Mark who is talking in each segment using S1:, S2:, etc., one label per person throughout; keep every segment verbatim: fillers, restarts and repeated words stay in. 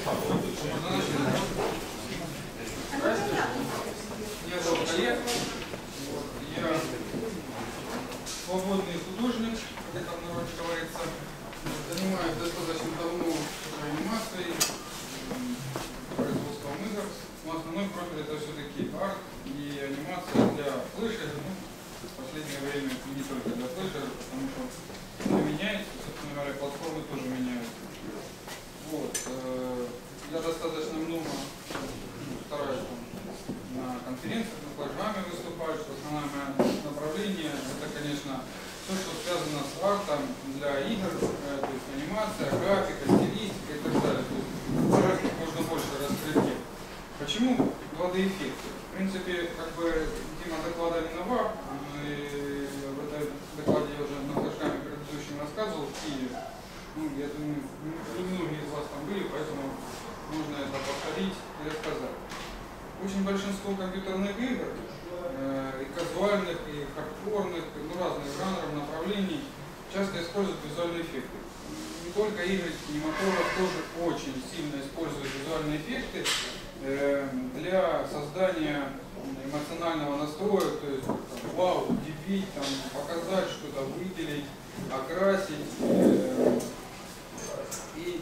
S1: Я зовут Олег. Я свободный художник, как там народ говорится. Занимаюсь достаточно давно анимацией, производством игр. Но основной профиль это все-таки арт и анимация для флешера. Ну, в последнее время не только для флешера, потому что все меняется, собственно говоря, платформы тоже меняются. Вот. Я достаточно много стараюсь на конференциях, на флешбаме выступать. Основное мое направление это, конечно, все, что связано с артом для игр, то есть анимация, графика, стилистика и так далее. То есть как можно больше раскрыть. Почему два дэ эффекты? В принципе, как бы Дима доклада не нова, и в этом докладе я уже на флешбаме предыдущем рассказывал в Киеве. Ну, я думаю, не многие из вас там были, поэтому можно это повторить и рассказать. Очень большинство компьютерных игр, э, и казуальных, и хардкорных, ну, разных жанров, направлений, часто используют визуальные эффекты. Не только игры, кинематограф тоже очень сильно используют визуальные эффекты э, для создания эмоционального настроя, то есть там, вау, удивить, там, показать что-то, выделить, окрасить э, и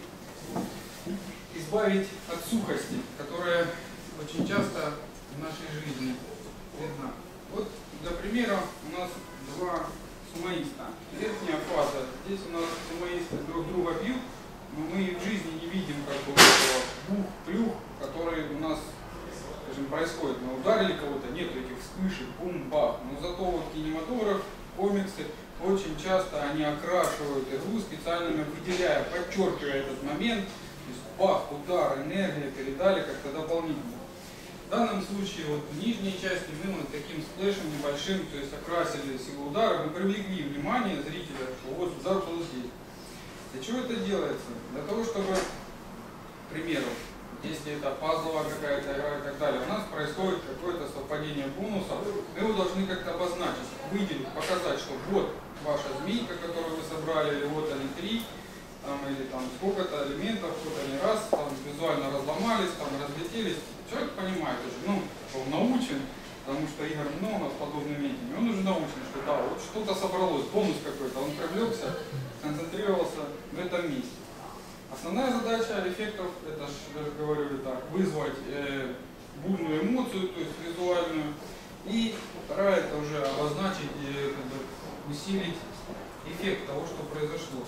S1: избавить от сухости, которая очень часто в нашей жизни видна. Вот, для примера, у нас два сумоиста. Верхняя фаза. Здесь у нас сумоисты друг друга бьют, но мы в жизни не видим как бы этого бух-плюх, который у нас, скажем, происходит. Мы ударили кого-то, нет этих вспышек, бум-бах. Но зато вот кинематограф, комиксы, очень часто они окрашивают игру специально, выделяя, подчеркивая этот момент. То есть бах, удар, энергия передали как-то дополнительно. В данном случае вот в нижней части мы вот таким сплэшем небольшим, то есть окрасили силу удара, мы привлекли внимание зрителя, что вот удар был здесь. Для чего это делается? Для того, чтобы, к примеру, если это пазловая какая-то игра и так далее, у нас происходит какое-то совпадение бонусов, мы его должны как-то обозначить, выделить, показать, что вот ваша змейка, которую вы собрали, или вот они три, там, или там сколько-то элементов, вот они раз, там визуально разломались, там разлетелись. Человек понимает уже, ну, он научен, потому что игр много с подобными этими, он уже научен, что да, вот что-то собралось, бонус какой-то, он привлекся, концентрировался в этом месте. Основная задача эффектов, это, я же говорю, это вызвать э, бурную эмоцию, то есть визуальную, и вторая это уже обозначить и как бы, усилить эффект того, что произошло.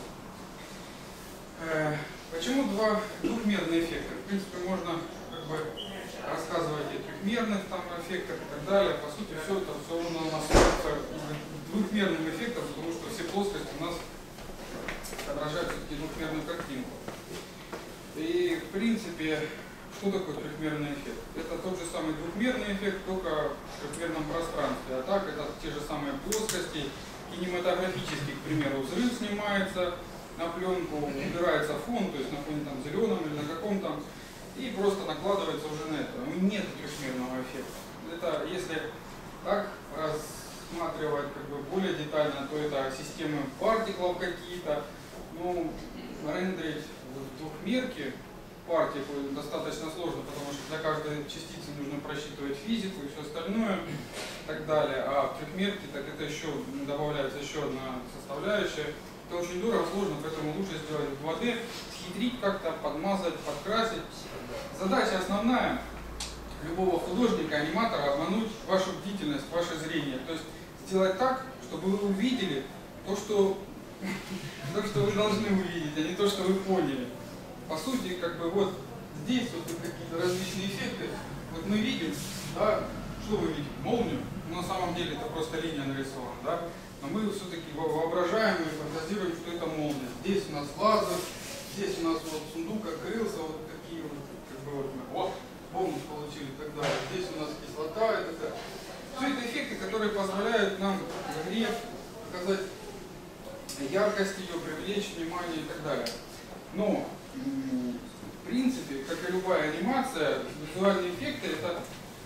S1: Э, почему два двухмерные эффекта? В принципе, можно как бы рассказывать о трехмерных там эффектах и так далее. По сути, все это все равно у нас двухмерным эффектом, потому что все плоскости у нас отображают все-таки двухмерную картинку. И в принципе, что такое трехмерный эффект? Это тот же самый двухмерный эффект, только в трехмерном пространстве. А так это те же самые плоскости. Кинематографический, к примеру, взрыв снимается на пленку, убирается фон, то есть на фоне там зеленом или на каком-то, и просто накладывается уже на это. Нет трехмерного эффекта. Это если так рассматривать как бы более детально, то это системы партиклов какие-то. Ну, рендерить в двухмерке партиклы достаточно сложно, потому что для каждой частицы нужно просчитывать физику и все остальное и так далее. А в трехмерке так это еще добавляется еще одна составляющая. Это очень дорого, сложно, поэтому лучше сделать в два дэ, схитрить как-то, подмазать, подкрасить. Задача основная любого художника, аниматора — обмануть вашу бдительность, ваше зрение. То есть сделать так, чтобы вы увидели то, что, то, что вы должны увидеть, а не то, что вы поняли. По сути, как бы вот здесь вот какие-то различные эффекты. Вот мы видим, да, что вы видите? Молнию. Но на самом деле это просто линия нарисована, да? Но мы все-таки воображаем и фантазируем, что это молния. Здесь у нас лазер, здесь у нас вот сундук открылся, вот такие вот, как бы вот мы, о, бонус получили и так далее. Здесь у нас кислота, это так. Все это эффекты, которые позволяют нам в игре показать яркость ее, привлечь внимание и так далее. Но, в принципе, как и любая анимация, визуальные эффекты — это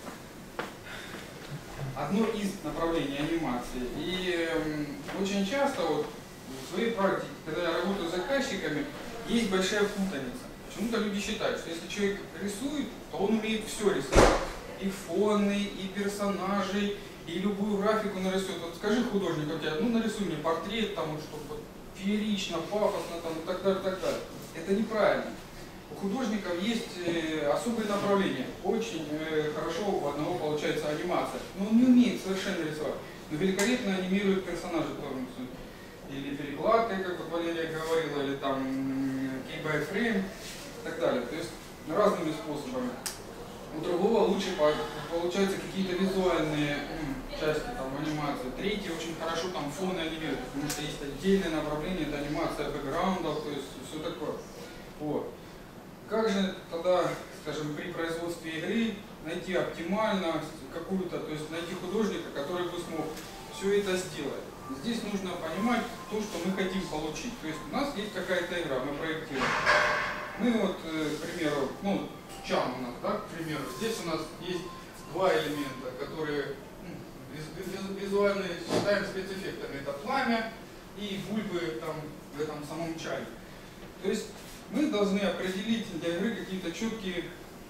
S1: одно из направлений анимации. И э, очень часто вот, в своей практике, когда я работаю с заказчиками, есть большая путаница. В Почему-то люди считают, что если человек рисует, то он умеет все рисовать. И фоны, и персонажей, и любую графику нарисует. Вот скажи художнику, ну нарисуй мне портрет, там, чтобы феерично, пафосно, там, и так далее, и так далее. Это неправильно. У художников есть э, особые направления. Очень э, хорошо у одного получается анимация. Но он не умеет совершенно рисовать. Но великолепно анимирует персонажи. Или перекладкой, как вот Валерия говорила, или там key by frame и так далее. То есть разными способами. У другого лучше получаются какие-то визуальные м, части там, анимации. Третий очень хорошо там фоны анимирует, потому что есть отдельное направление, это анимация бэкграундов, то есть все такое. Вот. Как же тогда, скажем, при производстве игры найти оптимально какую-то, то есть найти художника, который бы смог все это сделать? Здесь нужно понимать то, что мы хотим получить. То есть у нас есть какая-то игра, мы проектируем. Мы вот, к примеру, ну, чан у нас, да, к примеру, здесь у нас есть два элемента, которые ну, визуально считаем спецэффектами. Это пламя и бульбы там, в этом самом чае. То есть мы должны определить для игры какие-то четкие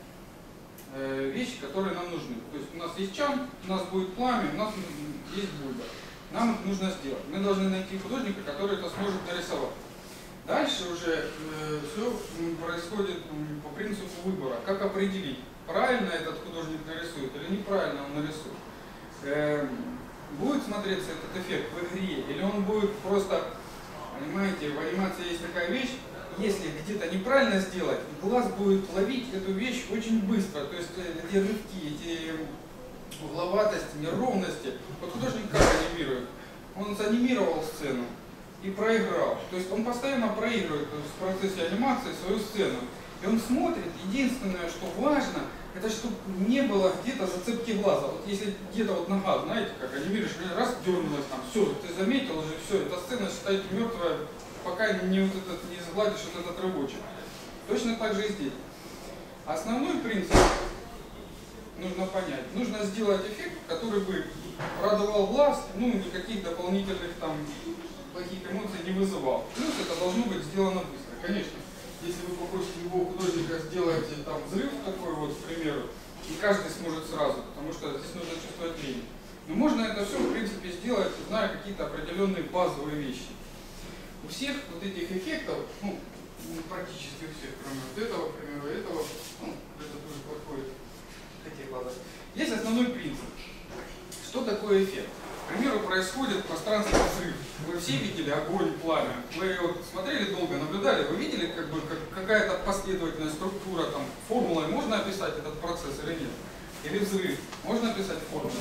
S1: э, вещи, которые нам нужны. То есть у нас есть чан, у нас будет пламя, у нас есть бульба. Нам их нужно сделать. Мы должны найти художника, который это сможет нарисовать. Дальше уже э, все происходит э, по принципу выбора. Как определить, правильно этот художник нарисует или неправильно он нарисует. Э, будет смотреться этот эффект в игре, или он будет просто, понимаете, в анимации есть такая вещь, если где-то неправильно сделать, глаз будет ловить эту вещь очень быстро. То есть эти рывки, эти угловатости, неровности. Вот художник как анимирует? Он занимировал сцену и проиграл. То есть он постоянно проигрывает в процессе анимации свою сцену. И он смотрит, единственное, что важно, это чтобы не было где-то зацепки глаза. Вот если где-то вот нога, знаете, как анимируешь, раз дернулась там, все, ты заметил уже, все, эта сцена считайте мертвая, пока не, вот этот, не сгладишь вот этот рабочий. Точно так же и здесь. Основной принцип нужно понять. Нужно сделать эффект, который бы радовал глаз, ну никаких дополнительных там плохих эмоций не вызывал. Плюс это должно быть сделано быстро. Конечно, если вы попросите любого художника сделать там взрыв такой вот, к примеру, и каждый сможет сразу, потому что здесь нужно чувствовать время. Но можно это все в принципе сделать, зная какие-то определенные базовые вещи. У всех вот этих эффектов, ну, практически у всех, кроме вот этого, к примеру, этого, ну, это тоже подходит, такие глаза. Есть основной принцип. Что такое эффект? К примеру, происходит пространственный взрыв. Вы все видели огонь, пламя. Вы вот смотрели долго, наблюдали, вы видели как бы как, какая-то последовательная структура, там, формулой можно описать этот процесс или нет? Или взрыв? Можно описать формулой?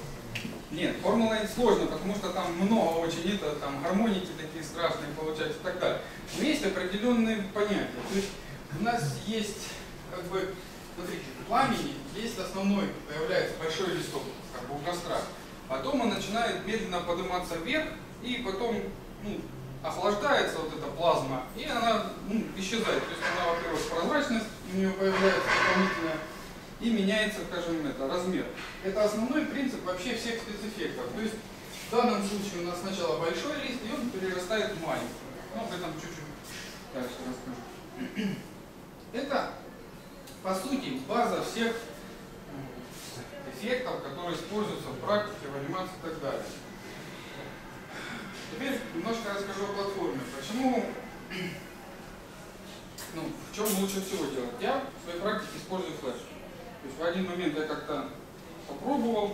S1: Нет, формула сложно, потому что там много очень, это, там гармоники такие страшные получаются и так далее. Но есть определенные понятия. То есть у нас есть, как бы, смотрите, в пламени есть основной, появляется большой листок, как бы у костра. Потом он начинает медленно подниматься вверх, и потом ну, охлаждается вот эта плазма, и она ну, исчезает. То есть она, во-первых, прозрачность у нее появляется дополнительная, и меняется, скажем, это, размер. Это основной принцип вообще всех спецэффектов. То есть в данном случае у нас сначала большой лист, и он перерастает в маленький. Ну, об этом чуть-чуть дальше расскажу. Это, по сути, база всех эффектов, которые используются в практике, в анимации и так далее. Теперь немножко расскажу о платформе. Почему, ну, в чем лучше всего делать? Я в своей практике использую флеш. То есть в один момент я как-то попробовал,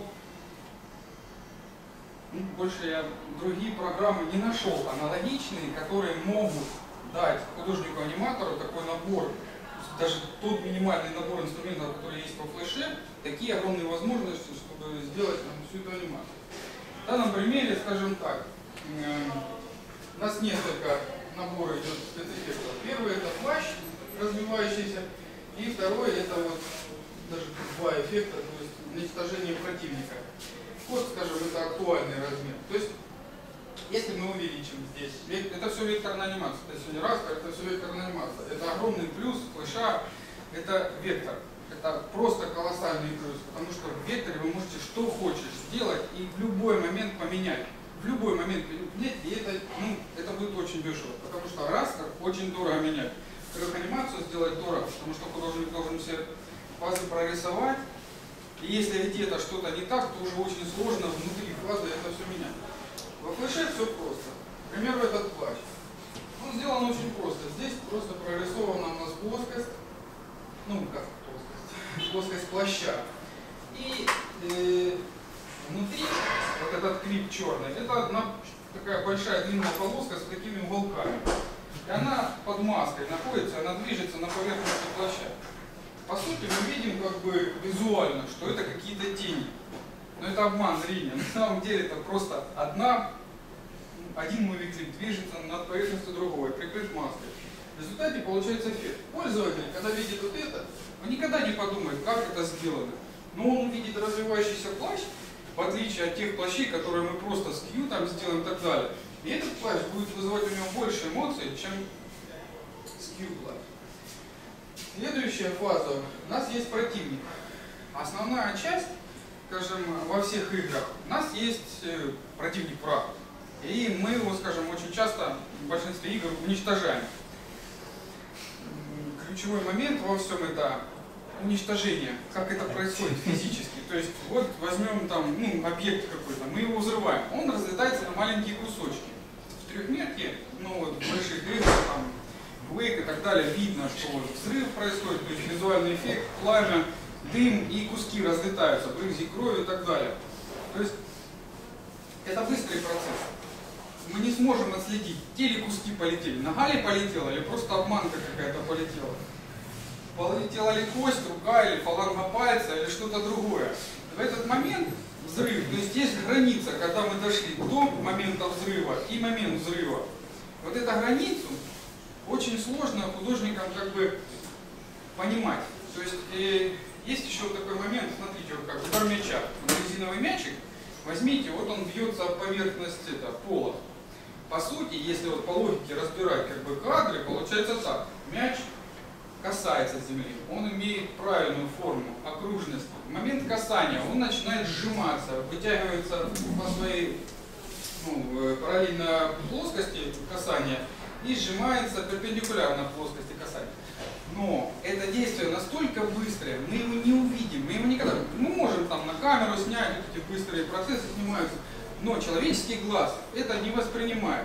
S1: ну, больше я другие программы не нашел аналогичные, которые могут дать художнику-аниматору такой набор, даже тот минимальный набор инструментов, который есть во флеше, такие огромные возможности, чтобы сделать нам всю эту анимацию. В данном примере, скажем так, у нас несколько наборов идет спецэффектов. Первый это плащ развивающийся, и второй это вот даже два эффекта, то есть уничтожение противника. Вот, скажем, это актуальный размер. То есть, если мы увеличим здесь, это все векторная анимация, то есть не распер, это все векторная анимация. Это огромный плюс флеша, это вектор. Это просто колоссальный плюс, потому что в векторе вы можете что хочешь сделать и в любой момент поменять. В любой момент поменять, и это, ну, это будет очень дешево, потому что распер очень дорого менять. В анимации анимацию сделать дорого, потому что художник должен все фазы прорисовать. И если где-то что-то не так, то уже очень сложно внутри фазы это все менять. Во флеше все просто. К примеру, этот плащ. Он сделан очень просто. Здесь просто прорисована у нас плоскость. Ну, как плоскость? Плоскость плаща. И э, внутри вот этот клип черный, это одна такая большая длинная полоска с такими уголками. И она под маской находится, она движется на поверхности плаща. По сути, мы видим как бы визуально, что это какие-то тени. Но это обман зрения. На самом деле это просто одна, один мувиклип движется над поверхностью другого, прикрыт маской. В результате получается эффект. Пользователь, когда видит вот это, он никогда не подумает, как это сделано. Но он увидит развивающийся плащ, в отличие от тех плащей, которые мы просто с Q там сделаем и так далее. И этот плащ будет вызывать у него больше эмоций, чем с Q плащ. Следующая фаза. У нас есть противник. Основная часть, скажем, во всех играх, у нас есть противник враг. И мы его, скажем, очень часто в большинстве игр уничтожаем. Ключевой момент во всем это уничтожение, как это происходит физически. То есть вот возьмем там ну, объект какой-то, мы его взрываем, он разлетается на маленькие кусочки. В трехмерке, ну вот в больших играх, там, Quake и так далее, видно, что вот взрыв происходит, то есть визуальный эффект, пламя, дым и куски разлетаются, брызги крови и так далее. То есть это быстрый процесс. Мы не сможем отследить, те ли куски полетели, нога ли полетела или просто обманка какая-то полетела. Полетела ли кость, рука или фаланга пальца или что-то другое. В этот момент взрыв, то есть есть граница, когда мы дошли до момента взрыва и момент взрыва. Вот эту границу очень сложно художникам как бы понимать. То есть э, есть еще такой момент, смотрите, вот как удар мяча. Вот резиновый мячик, возьмите, вот он бьется об поверхность это, пола. По сути, если вот по логике разбирать как бы кадры, получается так. Мяч касается земли, он имеет правильную форму, окружность. В момент касания он начинает сжиматься, вытягивается по своей ну, параллельно плоскости касания и сжимается перпендикулярно плоскости касания. Но это действие настолько быстрое, мы его не увидим, мы его никогда. Мы можем там на камеру снять, вот эти быстрые процессы снимаются, но человеческий глаз это не воспринимает.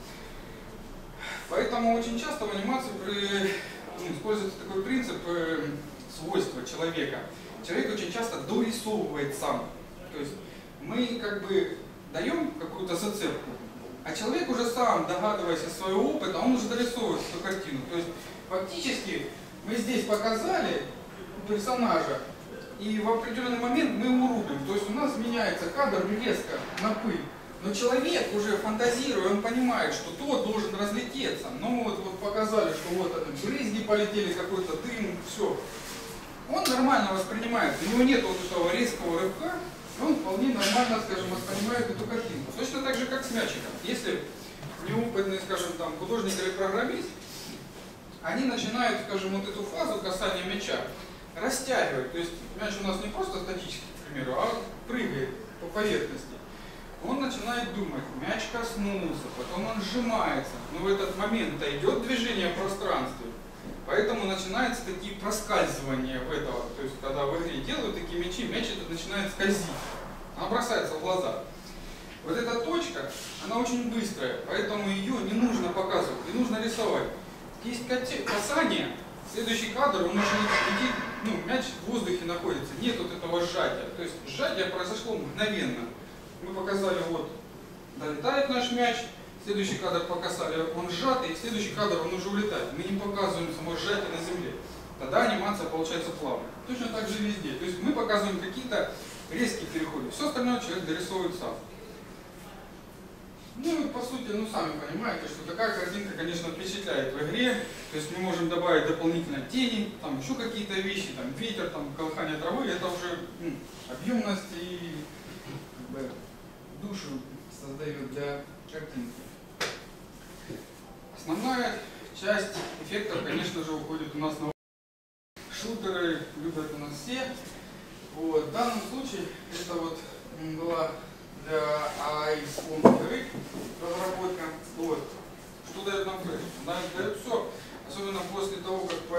S1: Поэтому очень часто в анимации при используется такой принцип э, свойства человека. Человек очень часто дорисовывает сам. То есть мы как бы даем какую-то зацепку, а человек уже сам, догадываясь из своего опыта, он уже дорисовывает эту картину. То есть фактически мы здесь показали персонажа, и в определенный момент мы его рубим. То есть у нас меняется кадр резко на пыль. Но человек уже фантазируя, он понимает, что тот должен разлететься. Ну вот, вот показали, что вот это, брызги полетели, какой-то дым, все. Он нормально воспринимает, у него нет вот этого резкого рывка, и он вполне нормально, скажем, воспринимает эту картинку. Точно так же, как с мячиком. Если неопытный, скажем, там, художник или программист, они начинают, скажем, вот эту фазу касания мяча растягивать. То есть мяч у нас не просто статически, к примеру, а прыгает по поверхности. Он начинает думать, мяч коснулся, потом он сжимается. Но в этот момент-то идет движение в пространстве. Поэтому начинаются такие проскальзывания в этого. То есть, когда в игре делают такие мячи, мяч этот начинает скользить. Она бросается в глаза. Вот эта точка, она очень быстрая, поэтому ее не нужно показывать, не нужно рисовать. Есть касание, следующий кадр, он уже летит, ну, мяч в воздухе находится, нет вот этого сжатия. То есть сжатие произошло мгновенно. Мы показали, вот, долетает наш мяч, следующий кадр показали, он сжатый, и следующий кадр он уже улетает. Мы не показываем само сжатие на земле. Тогда анимация получается плавной. Точно так же везде. То есть мы показываем какие-то резкие переходы. Все остальное человек дорисовывает сам. Ну и по сути, ну сами понимаете, что такая картинка, конечно, впечатляет в игре. То есть мы можем добавить дополнительно тени, там еще какие-то вещи, там ветер, там колыхание травы. Это уже ну, объемность и как бы, душу создает для картинки. Основная часть эффектов, конечно же, уходит у нас на шутеры, любят у нас все. Вот. В данном случае это вот была для эй ай эс игры разработка. Вот. Что дает нам флеш? Дает все, особенно после того, как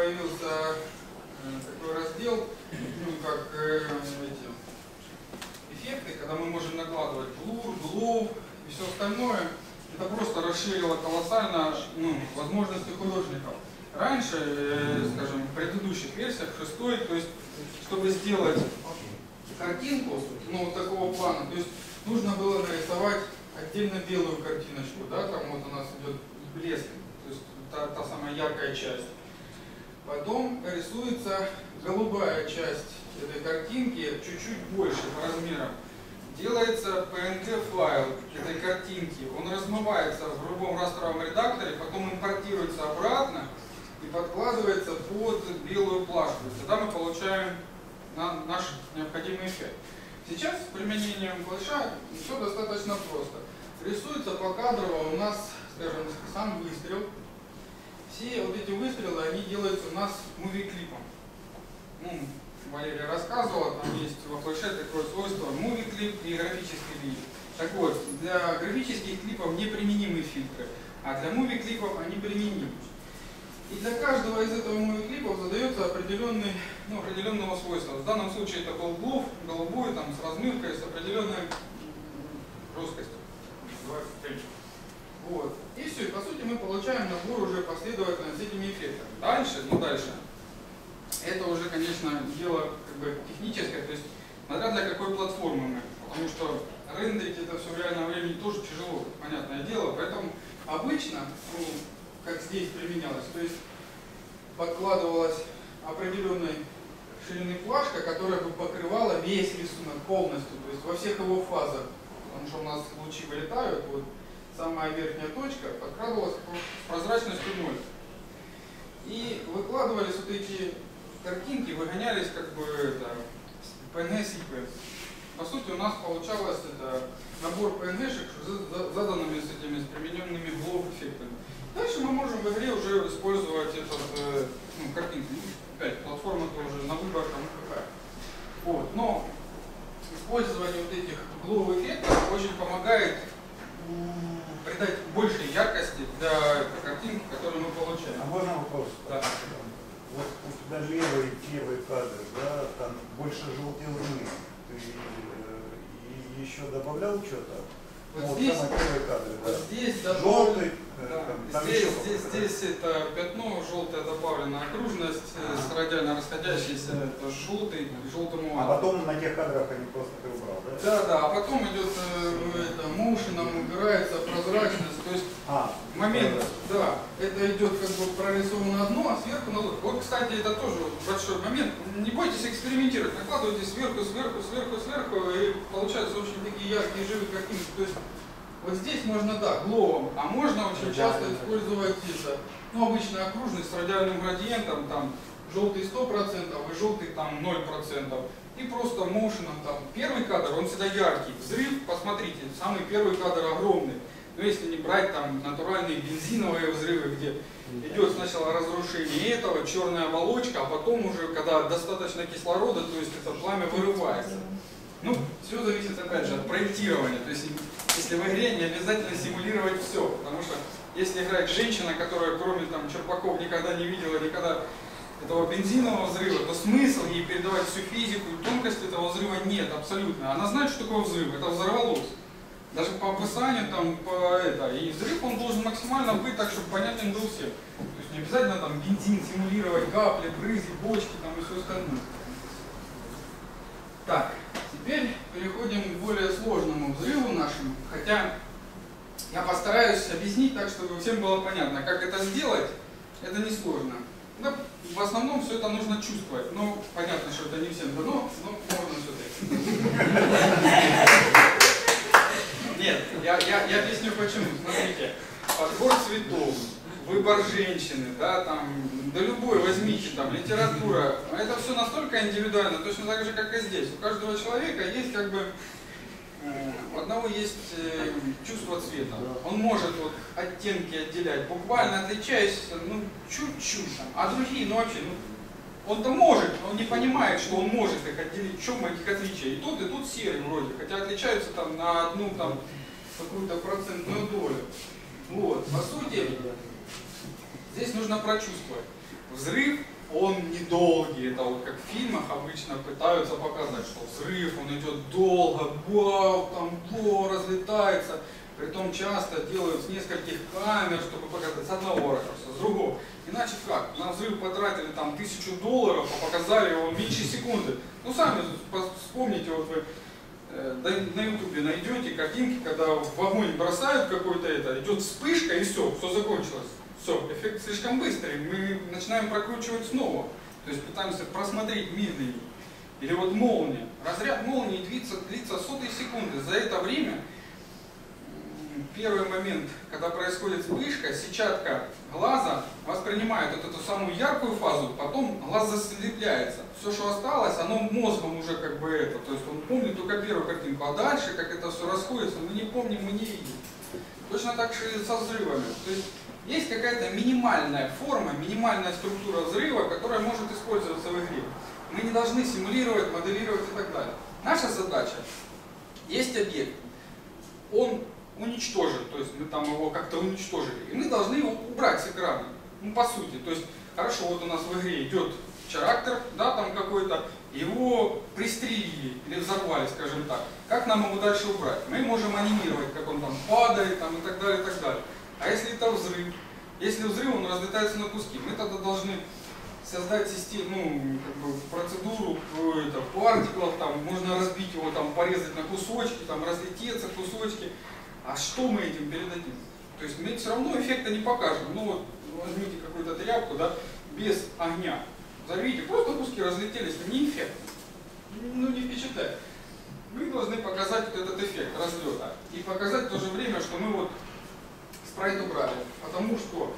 S1: возможности художников. Раньше, э, скажем, в предыдущих версиях, шестой, то есть, чтобы сделать картинку, ну, вот такого плана, то есть, нужно было нарисовать отдельно белую картиночку, да, там вот у нас идет блеск, то есть, та, та самая яркая часть. Потом рисуется голубая часть этой картинки, чуть-чуть больше по размерам. Делается пи эн джи файл этой картинки, он размывается в любом растровом редакторе, потом импортируется обратно и подкладывается под белую плашку. Тогда мы получаем на наш необходимый эффект. Сейчас с применением флеша все достаточно просто. Рисуется покадрово у нас, скажем, сам выстрел. Все вот эти выстрелы, они делаются у нас муви-клипом. Ну, Валерия рассказывала, там есть во флеше такое свойство муви-клип и графический клип. Так вот, для графических клипов неприменимы фильтры, а для муви-клипов они применимы. И для каждого из этого муви-клипов задается определенный, ну, определенного свойства. В данном случае это был глов, голубой, там, с размывкой, с определенной жесткостью. Вот. И все, и по сути мы получаем набор уже последовательно с этими эффектами. Дальше, ну дальше. Это уже, конечно, дело как бы техническое, то есть смотря для какой платформы мы. Потому что рендерить это все в реальном времени тоже тяжело, понятное дело. Поэтому обычно, ну, как здесь применялось, то есть подкладывалась определенной ширины плашка, которая бы покрывала весь рисунок полностью, то есть во всех его фазах. Потому что у нас лучи вылетают, вот самая верхняя точка подкрадывалась с прозрачностью ноль. И выкладывались вот эти картинки, выгонялись как бы это, пи эн джи-sequence. По сути у нас получалось это набор пи эн джи-шек с заданными с этими с примененными глов-эффектами. Дальше мы можем в игре уже использовать этот, ну, картинку. Опять, платформа тоже на выбор кому какая. Вот. Но использование вот этих глов-эффектов очень помогает придать больше яркости для картинки, которую мы получаем.
S2: А можно вопрос?
S1: Да.
S2: Вот у тебя левый и первый кадр, да, там больше желтизны. Ты э, еще добавлял что-то?
S1: Вот,
S2: вот
S1: здесь,
S2: первый кадр,
S1: вот
S2: да.
S1: здесь добавлен,
S2: желтый.
S1: да,
S2: Там, там
S1: здесь,
S2: еще
S1: здесь, здесь это пятно желтое добавлено, окружность
S2: а.
S1: с радиально расходящейся, это желтый, желтому.
S2: А потом на тех кадрах они просто ты убрал, да?
S1: Да, да, а потом идет э, это, моушеном, убирается прозрачность, то есть
S2: а,
S1: момент,
S2: да,
S1: да, это идет как бы прорисовано одно, а сверху на другое. Вот, кстати, это тоже большой момент. Не бойтесь экспериментировать, накладывайте сверху, сверху, сверху, сверху, и получаются очень такие яркие живые картинки. То есть вот здесь можно, да, гловом, а можно очень часто использовать это, ну, обычная окружность с радиальным градиентом, там, желтый сто процентов и желтый там ноль процентов. И просто моушеном, там, первый кадр, он всегда яркий. Взрыв, посмотрите, самый первый кадр огромный. Но если не брать там натуральные бензиновые взрывы, где идет сначала разрушение этого, черная оболочка, а потом уже, когда достаточно кислорода, то есть это пламя вырывается. Ну, все зависит опять же от проектирования. То есть, если в игре не обязательно симулировать все, потому что если играет женщина, которая кроме там черпаков никогда не видела, никогда этого бензинового взрыва, то смысл ей передавать всю физику и тонкость этого взрыва нет абсолютно. Она знает, что такое взрыв, это взорвалось. Даже по описанию, там, по это, и взрыв он должен максимально быть так, чтобы понятен был всем. То есть не обязательно там бензин симулировать, капли, брызги, бочки там и все остальное. Так, теперь переходим к более сложному взрыву нашему, хотя я постараюсь объяснить так, чтобы всем было понятно, как это сделать, это несложно. Да, в основном все это нужно чувствовать, но понятно, что это не всем дано, но можно все-таки. Нет, я, я, я объясню почему. Смотрите, подбор цветов, выбор женщины, да, там, да любой, возьмите, там, литература, это все настолько индивидуально, точно так же, как и здесь. У каждого человека есть как бы, у одного есть э, чувство цвета. Он может вот оттенки отделять, буквально отличаясь, ну, чуть-чуть, а другие, ну, вообще, ну, он-то может, но он не понимает, что он может их отделить, в чем этих отличия. И тут, и тут серый вроде, хотя отличаются там на одну там какую-то процентную долю. Вот, по сути, здесь нужно прочувствовать. Взрыв, он недолгий, это вот как в фильмах обычно пытаются показать, что взрыв, он идет долго, вау, там, во, разлетается. Притом часто делают с нескольких камер, чтобы показать с одного ракурса, с другого. Иначе как? На взрыв потратили там тысячу долларов, а показали его меньше секунды. Ну сами вспомните, вот вы э, на ютубе найдете картинки, когда в огонь бросают какой-то это, идет вспышка и все, все закончилось. Все, эффект слишком быстрый, мы начинаем прокручивать снова. То есть пытаемся просмотреть медленнее. Или вот молния. Разряд молнии длится, длится сотые секунды. За это время, первый момент, когда происходит вспышка, сетчатка глаза воспринимает вот эту самую яркую фазу, потом глаз заслепляется. Все, что осталось, оно мозгом уже как бы это. То есть он помнит только первую картинку, а дальше, как это все расходится, мы не помним, мы не видим. Точно так же и со взрывами. То есть есть какая-то минимальная форма, минимальная структура взрыва, которая может использоваться в игре. Мы не должны симулировать, моделировать и так далее. Наша задача, есть объект, он уничтожен, то есть мы там его как-то уничтожили, и мы должны его убрать с экрана, ну по сути. То есть, хорошо, вот у нас в игре идет чарактер, да, там какой-то, его пристрелили или взорвали, скажем так. Как нам его дальше убрать? Мы можем анимировать, как он там падает там, и так далее, и так далее. А если это взрыв? Если взрыв, он разлетается на куски. Мы тогда должны создать систему, ну, как бы процедуру это, партиклов, там, можно разбить его, там, порезать на кусочки, там, разлететься кусочки. А что мы этим передадим? То есть мы все равно эффекта не покажем. Ну вот возьмите какую-то тряпку, да, без огня. Взорвите, просто куски разлетелись, не эффект. Ну не впечатляет. Мы должны показать вот этот эффект разлета. И показать в то же время, что мы вот спрайт убрали. Потому что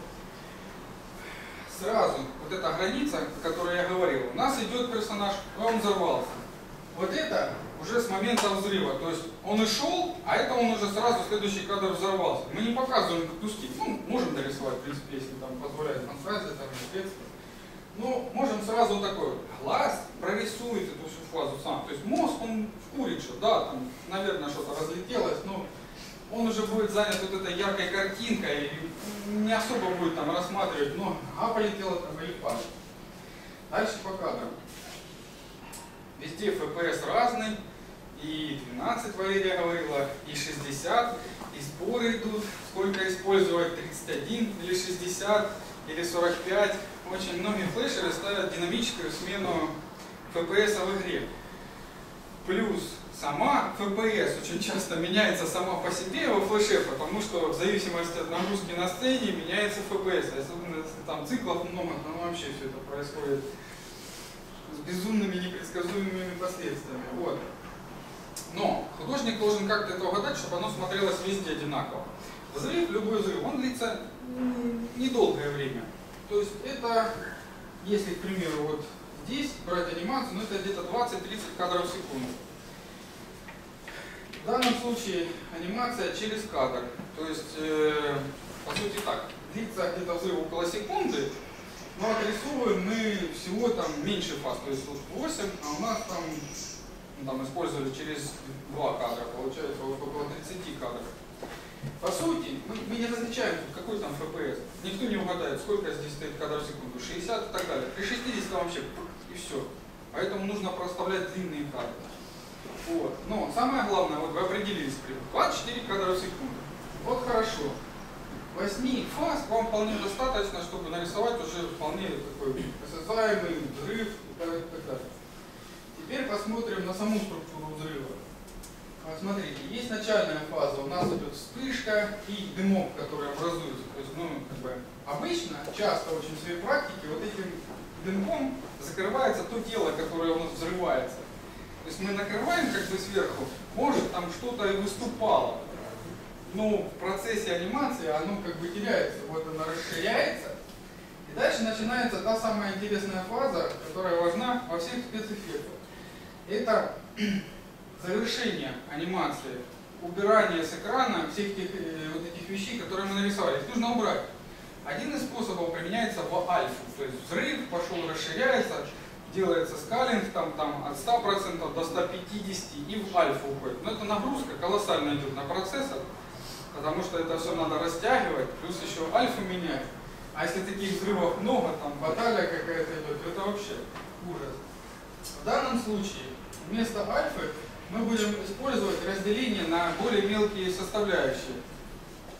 S1: сразу вот эта граница, о которой я говорил, у нас идет персонаж, и он взорвался. Вот это уже с момента взрыва. То есть он и шел, а это он уже сразу в следующий кадр взорвался. Мы не показываем куски. Ну, можем дорисовать, в принципе, если там позволяет фантазия, там, эффекты. Но можем сразу такой глаз прорисует эту всю фазу сам. То есть мозг, он вкурит, что да, там, наверное, что-то разлетелось, но он уже будет занят вот этой яркой картинкой и не особо будет там рассматривать, но а полетело там или падает. Дальше по кадрам. Везде эф пи эс разный, и двенадцать Валерия говорила, и шестьдесят, и споры идут, сколько использовать, тридцать один или шестьдесят, или сорок пять. Очень многие флешеры ставят динамическую смену эф пи эс в игре. Плюс сама эф пи эс очень часто меняется сама по себе во флеше, потому что в зависимости от нагрузки на сцене меняется эф пи эс. Особенно если там циклов много, там вообще все это происходит с безумными непредсказуемыми последствиями. Вот. Но художник должен как-то это угадать, чтобы оно смотрелось везде одинаково. Взрыв, любой взрыв, он длится недолгое время. То есть это, если, к примеру, вот здесь брать анимацию, ну это где-то двадцать-тридцать кадров в секунду. В данном случае анимация через кадр. То есть, э, по сути так, длится где-то взрыв около секунды, но отрисовываем мы всего там меньше фаз, то есть вот восемь, а у нас там, ну, там использовали через два кадра, получается вот около тридцати кадров. По сути, мы, мы не различаем, какой там эф пи эс. Никто не угадает, сколько здесь стоит кадров в секунду, шестьдесят и так далее. При шестидесяти вообще и все. Поэтому нужно проставлять длинные кадры. Вот. Но самое главное, вот вы определились, двадцать четыре кадра в секунду. Вот хорошо. восьми фаз вам вполне достаточно, чтобы нарисовать уже вполне такой осязаемый взрыв и так далее. Теперь посмотрим на саму структуру взрыва. Вот смотрите, есть начальная фаза, у нас идет вспышка и дымок, который образуется. То есть, ну, как бы, обычно, часто очень в своей практике, вот этим дымком закрывается то тело, которое у нас взрывается. То есть мы накрываем как бы сверху, может там что-то и выступало. Но в процессе анимации оно как бы теряется, вот оно расширяется. И дальше начинается та самая интересная фаза, которая важна во всех спецэффектах. Это завершение анимации, убирание с экрана всех тех, э, вот этих вещей, которые мы нарисовали. Их нужно убрать. Один из способов применяется в альфу. То есть взрыв пошел, расширяется, делается скалинг там, там, от ста процентов до ста пятидесяти и в альфу уходит. Но это нагрузка колоссальная идет на процессор, потому что это все надо растягивать, плюс еще альфу менять. А если таких взрывов много, там баталия какая-то идет, это вообще ужас. В данном случае вместо альфы мы будем использовать разделение на более мелкие составляющие.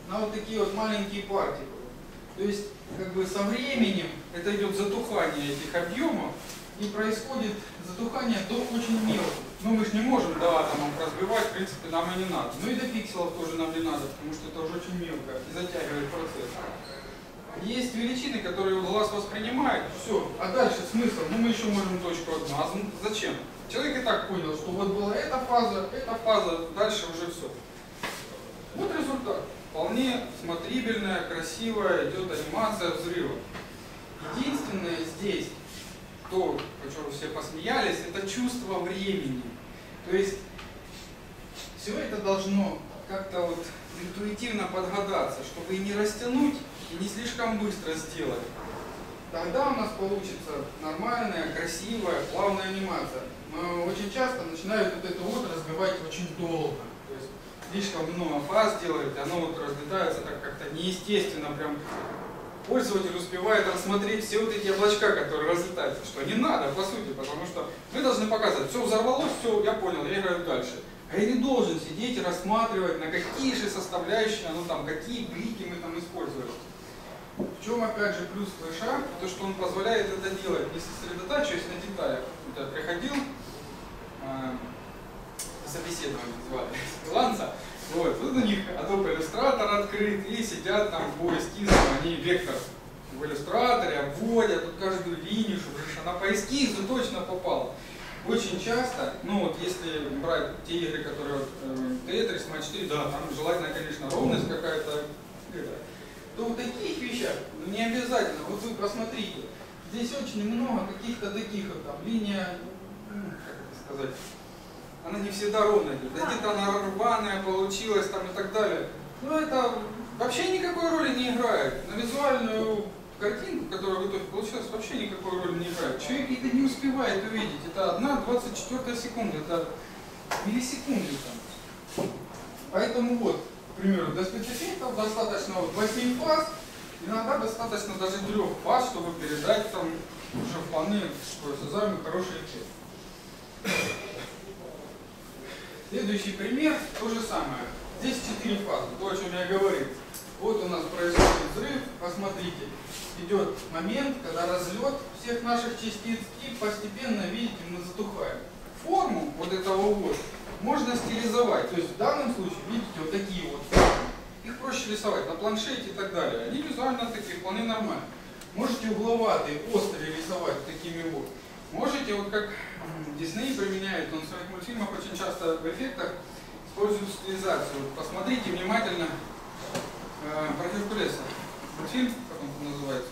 S1: на вот такие вот маленькие партии. То есть, как бы со временем это идет затухание этих объемов, и происходит затухание до очень мелких. Но мы же не можем до атомов разбивать, в принципе, нам и не надо. Ну и до пикселов тоже нам не надо, потому что это уже очень мелко и затягивает процесс. Есть величины, которые глаз воспринимает, все, а дальше смысл, ну мы еще можем точку одну, а зачем? Человек и так понял, что вот была эта фаза, эта фаза, дальше уже все. Вот результат. Вполне смотрибельная, красивая, идет анимация взрыва. Единственное здесь, то, о чем все посмеялись, это чувство времени. То есть все это должно как-то вот интуитивно подгадаться, чтобы и не растянуть, и не слишком быстро сделать. Тогда у нас получится нормальная, красивая, плавная анимация. Но очень часто начинают вот это вот разбивать очень долго. То есть слишком много фаз делают, и оно вот разлетается так как-то неестественно. Прям пользователь успевает рассмотреть все вот эти облачка, которые разлетаются. Что не надо, по сути, потому что мы должны показать, все взорвалось, все, я понял, я играю дальше. А я не должен сидеть и рассматривать, на какие же составляющие, ну там, какие блики мы там использовали. В чем опять же плюс флеша, то что он позволяет это делать, не сосредотачиваясь на деталях. Вот я приходил, э, собеседование звали, фриланса, вот, тут у них Adobe Illustrator открыт, и сидят там по эскизам, они вектор в иллюстраторе обводят тут каждую линию, чтобы она по эскизу точно попала. Очень часто, ну вот если брать те игры, которые вот, э, Tetris, Match четыре, да, там желательно, конечно, ровность какая-то, то в таких вещах, ну, не обязательно, вот вы посмотрите, здесь очень много каких-то таких вот там, линия, ну, как это сказать, она не всегда ровная, да, где-то она рваная получилась там и так далее. Но это вообще никакой роли не играет. На визуальную картинку, которая в итоге получилась, вообще никакой роли не играет. Человек это не успевает увидеть, это одна двадцать четвёртая секунда, это миллисекунды там. Поэтому вот, к примеру, для спецэффектов достаточно вот восьми фаз, иногда достаточно даже трех фаз, чтобы передать там уже вполне осязаемый хороший эффект. Следующий пример, то же самое. Здесь четыре фазы, то, о чем я говорил. Вот у нас происходит взрыв, посмотрите, идет момент, когда разлет всех наших частиц, и постепенно, видите, мы затухаем. Форму вот этого вот можно стилизовать, то есть в данном случае, видите, вот такие вот формы. Их проще рисовать на планшете и так далее. Они визуально такие, вполне нормально. Можете угловатые, острые рисовать такими вот. Можете, вот как Дисней применяет, он в своих мультфильмах очень часто в эффектах использует стилизацию. Вот посмотрите внимательно э, про Геркулеса. Мультфильм, как он называется?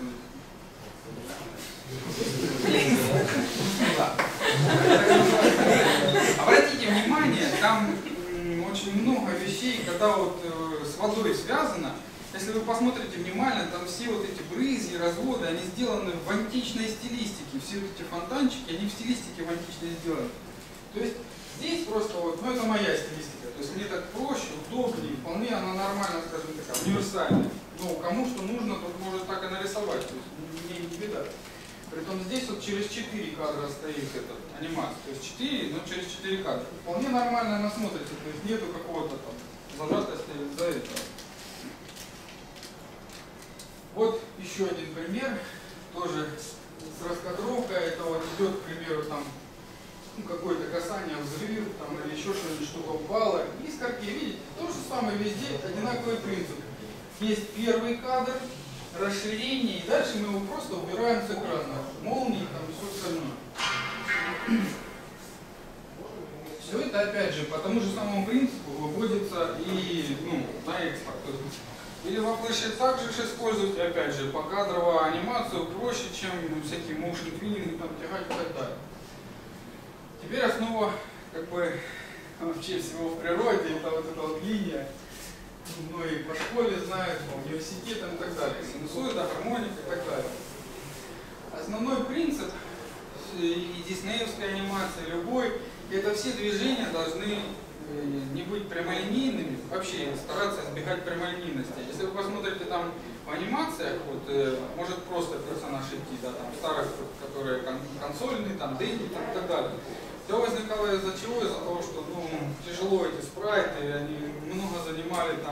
S1: Обратите внимание, там очень много вещей, когда вот э, с водой связано. Если вы посмотрите внимательно, там все вот эти брызги, разводы, они сделаны в античной стилистике. Все вот эти фонтанчики, они в стилистике в античной сделаны. То есть здесь просто вот, ну это моя стилистика. То есть мне так проще, удобнее, вполне она нормально, скажем так, универсальная. Но кому что нужно, тот может так и нарисовать. То есть мне не беда. Притом здесь вот через четыре кадра стоит эта анимация. То есть четыре, но через четыре кадра. Вполне нормально она смотрится. То есть нету какого-то там зажатости из-за этого. Вот еще один пример, тоже с раскадровкой, это вот идет, к примеру, там ну, какое-то касание, взрыв, там, или еще что-нибудь, что упало. Искорки, видите, то же самое везде, одинаковый принцип. Есть первый кадр, расширение, и дальше мы его просто убираем с экрана. Молнии, там, и все остальное. Все это, опять же, по тому же самому принципу выводится и ну, на экспорт. Или во флеше также использовать, опять же, покадровую анимацию проще, чем всякие motion twinning, там, тягать и так далее. Теперь основа, как бы, вообще всего в природе, это вот эта вот линия. Многие по школе знают, по университетам и так далее. Синусоида, гармоника и так далее. Основной принцип и диснеевской анимации, любой, это все движения должны не быть прямолинейными, вообще стараться избегать прямолинейности. Если вы посмотрите там в анимациях, вот, э, может просто персонаж идти, да, там старых, которые кон консольные, там Дэнди и так далее. Все возникало из-за чего? Из-за того, что ну, тяжело эти спрайты, они много занимали там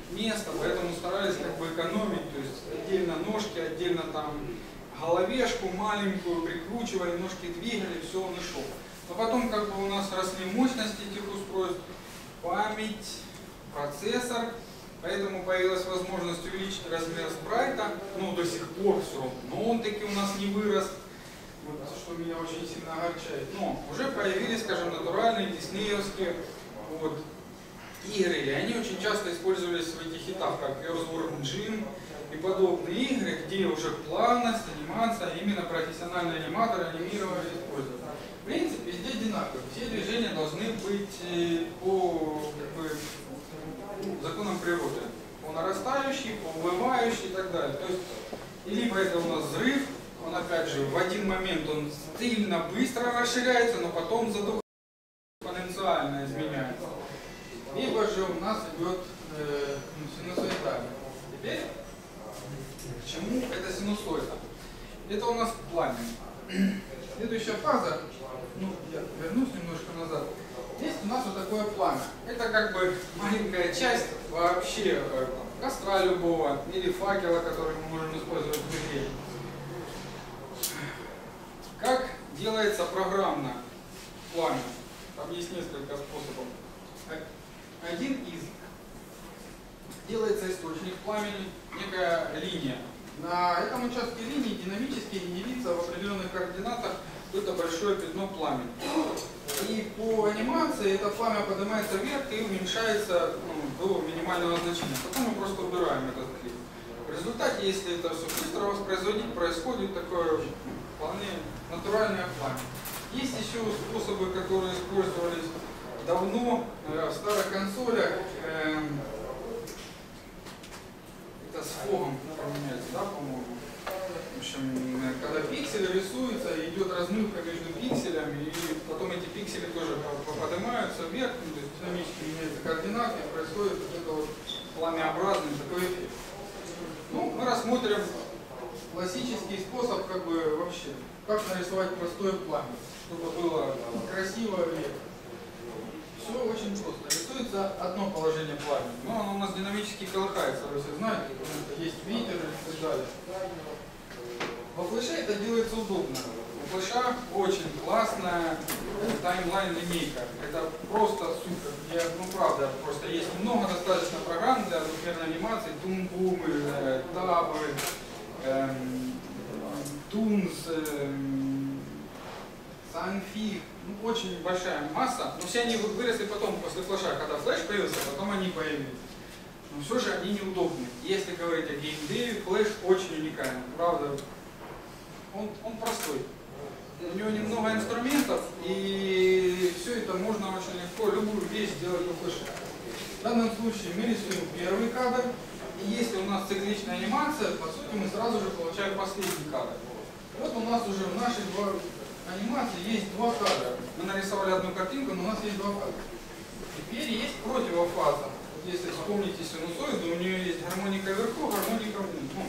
S1: место, поэтому старались как бы экономить, то есть отдельно ножки, отдельно там головешку маленькую прикручивали, ножки двигали, все, он и шел. Но потом как бы у нас росли мощности этих устройств, память, процессор, поэтому появилась возможность увеличить размер спрайта, ну до сих пор все равно, но он таки у нас не вырос, вот, что меня очень сильно огорчает. Но уже появились, скажем, натуральные диснеевские вот, игры, и они очень часто использовались в этих хитах, как Earthworm Jim и подобные игры, где уже плавность, анимация, именно профессиональные аниматоры анимировали и использовали. В принципе, везде одинаково. Все движения должны быть по как бы, законам природы. По нарастающей, по убывающей и так далее. То есть, и либо это у нас взрыв, он опять же в один момент он сильно быстро расширяется, но потом задух экспоненциально изменяется. Либо же у нас идет э, синусоидально. Теперь, к чему это синусоида? Это у нас пламя. Следующая фаза, ну, я вернусь немножко назад. Здесь у нас вот такое пламя. Это как бы маленькая часть вообще э, костра любого или факела, который мы можем использовать в игре. Как делается программно пламя? Там есть несколько способов. Один из делается источник пламени, некая линия. На этом участке линии динамически генерится в определенных координатах это большое пятно пламени. И по анимации это пламя поднимается вверх и уменьшается ну, до минимального значения. Потом мы просто убираем этот клип. В результате, если это все быстро воспроизводить, происходит такое вполне натуральное пламя. Есть еще способы, которые использовались давно э, в старых консолях. Э, это с фогом применяется, да, по-моему. В общем, когда пиксель рисуется, идет размывка между пикселями, и потом эти пиксели тоже поднимаются вверх, то есть динамически меняются координаты, и происходит вот это вот пламяобразный такой эффект. Ну, мы рассмотрим классический способ, как бы вообще, как нарисовать простое пламя, чтобы было красиво и все очень просто. Рисуется одно положение пламени, но оно у нас динамически колыхается, вы все знаете, потому что есть ветер и так далее. Во флеше это делается удобно. У флеша очень классная таймлайн линейка. Это просто супер. Я, ну правда, просто есть много достаточно программ для двухмерной анимации. Тумбумы, табы, эм, тунс, эм, санфиг. Ну, очень большая масса. Но все они выросли потом, после флеша. Когда флеш появился, потом они появились. Но все же они неудобны. Если говорить о геймдеве, флеш очень уникален. Правда, Он, он простой. У него немного инструментов, и все это можно очень легко, любую вещь сделать на флеше. В данном случае мы рисуем первый кадр, и если у нас цикличная анимация, по сути мы сразу же получаем последний кадр. Вот у нас уже в нашей анимации есть два кадра. Мы нарисовали одну картинку, но у нас есть два кадра. Теперь есть противофаза. Вот если вспомните синусоиду, у нее есть гармоника вверху, гармоника внизу.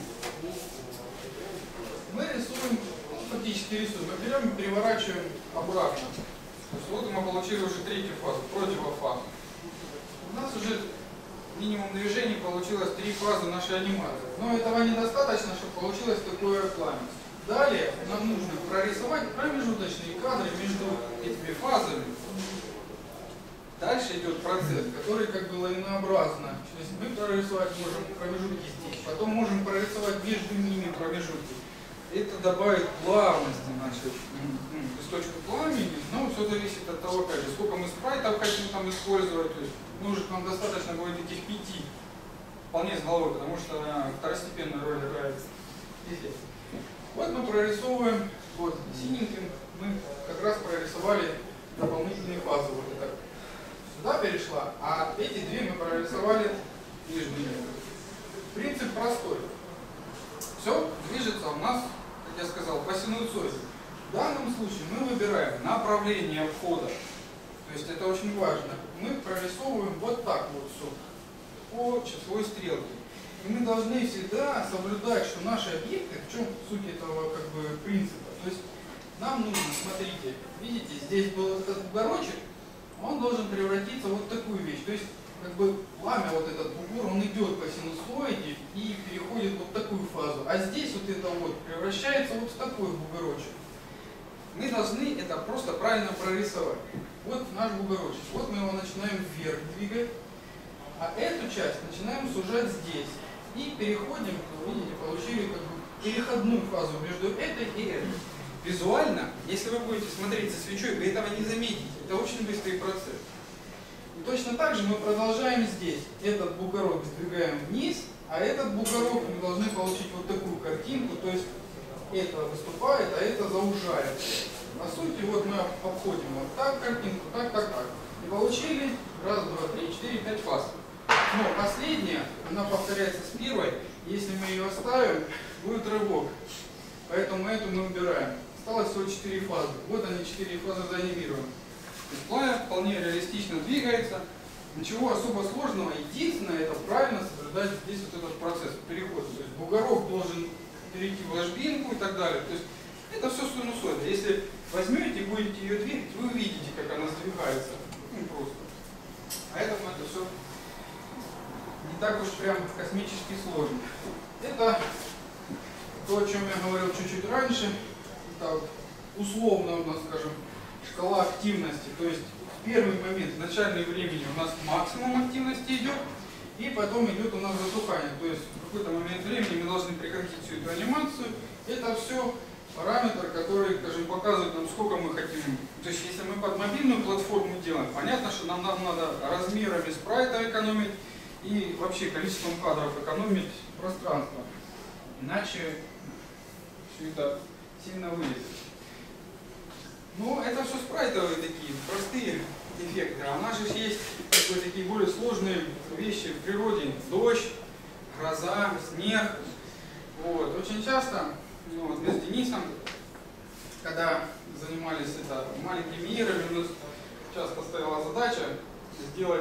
S1: Мы рисуем, фактически рисуем, мы берем и переворачиваем обратно. То есть вот мы получили уже третью фазу, противофазу. У нас уже минимум движений получилось три фазы нашей анимации. Но этого недостаточно, чтобы получилось такое пламя. Далее нам нужно прорисовать промежуточные кадры между этими фазами. Дальше идет процесс, который как бы лавинообразно. То есть мы прорисовать можем промежутки здесь, потом можем прорисовать между ними промежутки. Это добавит плавности нашей ну, источнику пламени, но все зависит от того, опять же, сколько мы спрайтов хотим там использовать. То есть, может, нам достаточно будет этих пяти вполне с головой, потому что она второстепенную роль играет здесь. Вот мы прорисовываем, вот синеньким мы как раз прорисовали дополнительные фазы. Вот это сюда перешла, а эти две мы прорисовали между ними. Принцип простой. Все движется у нас, как я сказал, по синусоиде. В данном случае мы выбираем направление входа. То есть это очень важно. Мы прорисовываем вот так вот все по часовой стрелке. И мы должны всегда соблюдать, что наши объекты, в чем суть этого как бы принципа. То есть нам нужно, смотрите, видите, здесь был этот бугорочек, он должен превратиться в вот такую вещь. То есть как бы пламя, вот этот бугор, он идет по синусоиде и переходит вот в такую фазу. А здесь вот это вот превращается вот в такой бугорочек. Мы должны это просто правильно прорисовать. Вот наш бугорочек. Вот мы его начинаем вверх двигать, а эту часть начинаем сужать здесь. И переходим, видите, получили как бы переходную фазу между этой и этой. Визуально, если вы будете смотреть за свечой, вы этого не заметите. Это очень быстрый процесс. И точно так же мы продолжаем здесь. Этот бугорок сдвигаем вниз, а этот бугорок мы должны получить вот такую картинку. То есть это выступает, а это заужается. По сути, вот мы обходим вот так картинку, так, так, так. И получили раз, два, три, четыре, пять фаз. Но последняя, она повторяется с первой. Если мы ее оставим, будет рывок. Поэтому эту мы убираем. Осталось всего четыре фазы. Вот они, четыре фазы заанимированы. То есть пламя вполне реалистично двигается. Ничего особо сложного. Единственное, это правильно соблюдать здесь вот этот процесс перехода. То есть бугорок должен перейти в ложбинку и так далее. То есть это все синусоида. Если возьмете и будете ее двигать, вы увидите, как она сдвигается. Ну, просто. Поэтому это все не так уж прям космически сложно. Это то, о чем я говорил чуть-чуть раньше. Это вот условно у нас, скажем, шкала активности. То есть в первый момент, в начальное времени у нас максимум активности идет, и потом идет у нас затухание. То есть в какой-то момент времени мы должны прекратить всю эту анимацию. Это все параметр, который, скажем, показывает нам, сколько мы хотим. То есть если мы под мобильную платформу делаем, понятно, что нам, нам надо размерами спрайта экономить и вообще количеством кадров экономить пространство. Иначе все это сильно вылезет. Но это все спрайтовые такие, простые эффекты. А у нас же есть как бы, такие более сложные вещи в природе. Дождь, гроза, снег. Вот. Очень часто, ну, вот мы с Денисом, когда занимались это, маленькими играми, у нас часто стояла задача сделать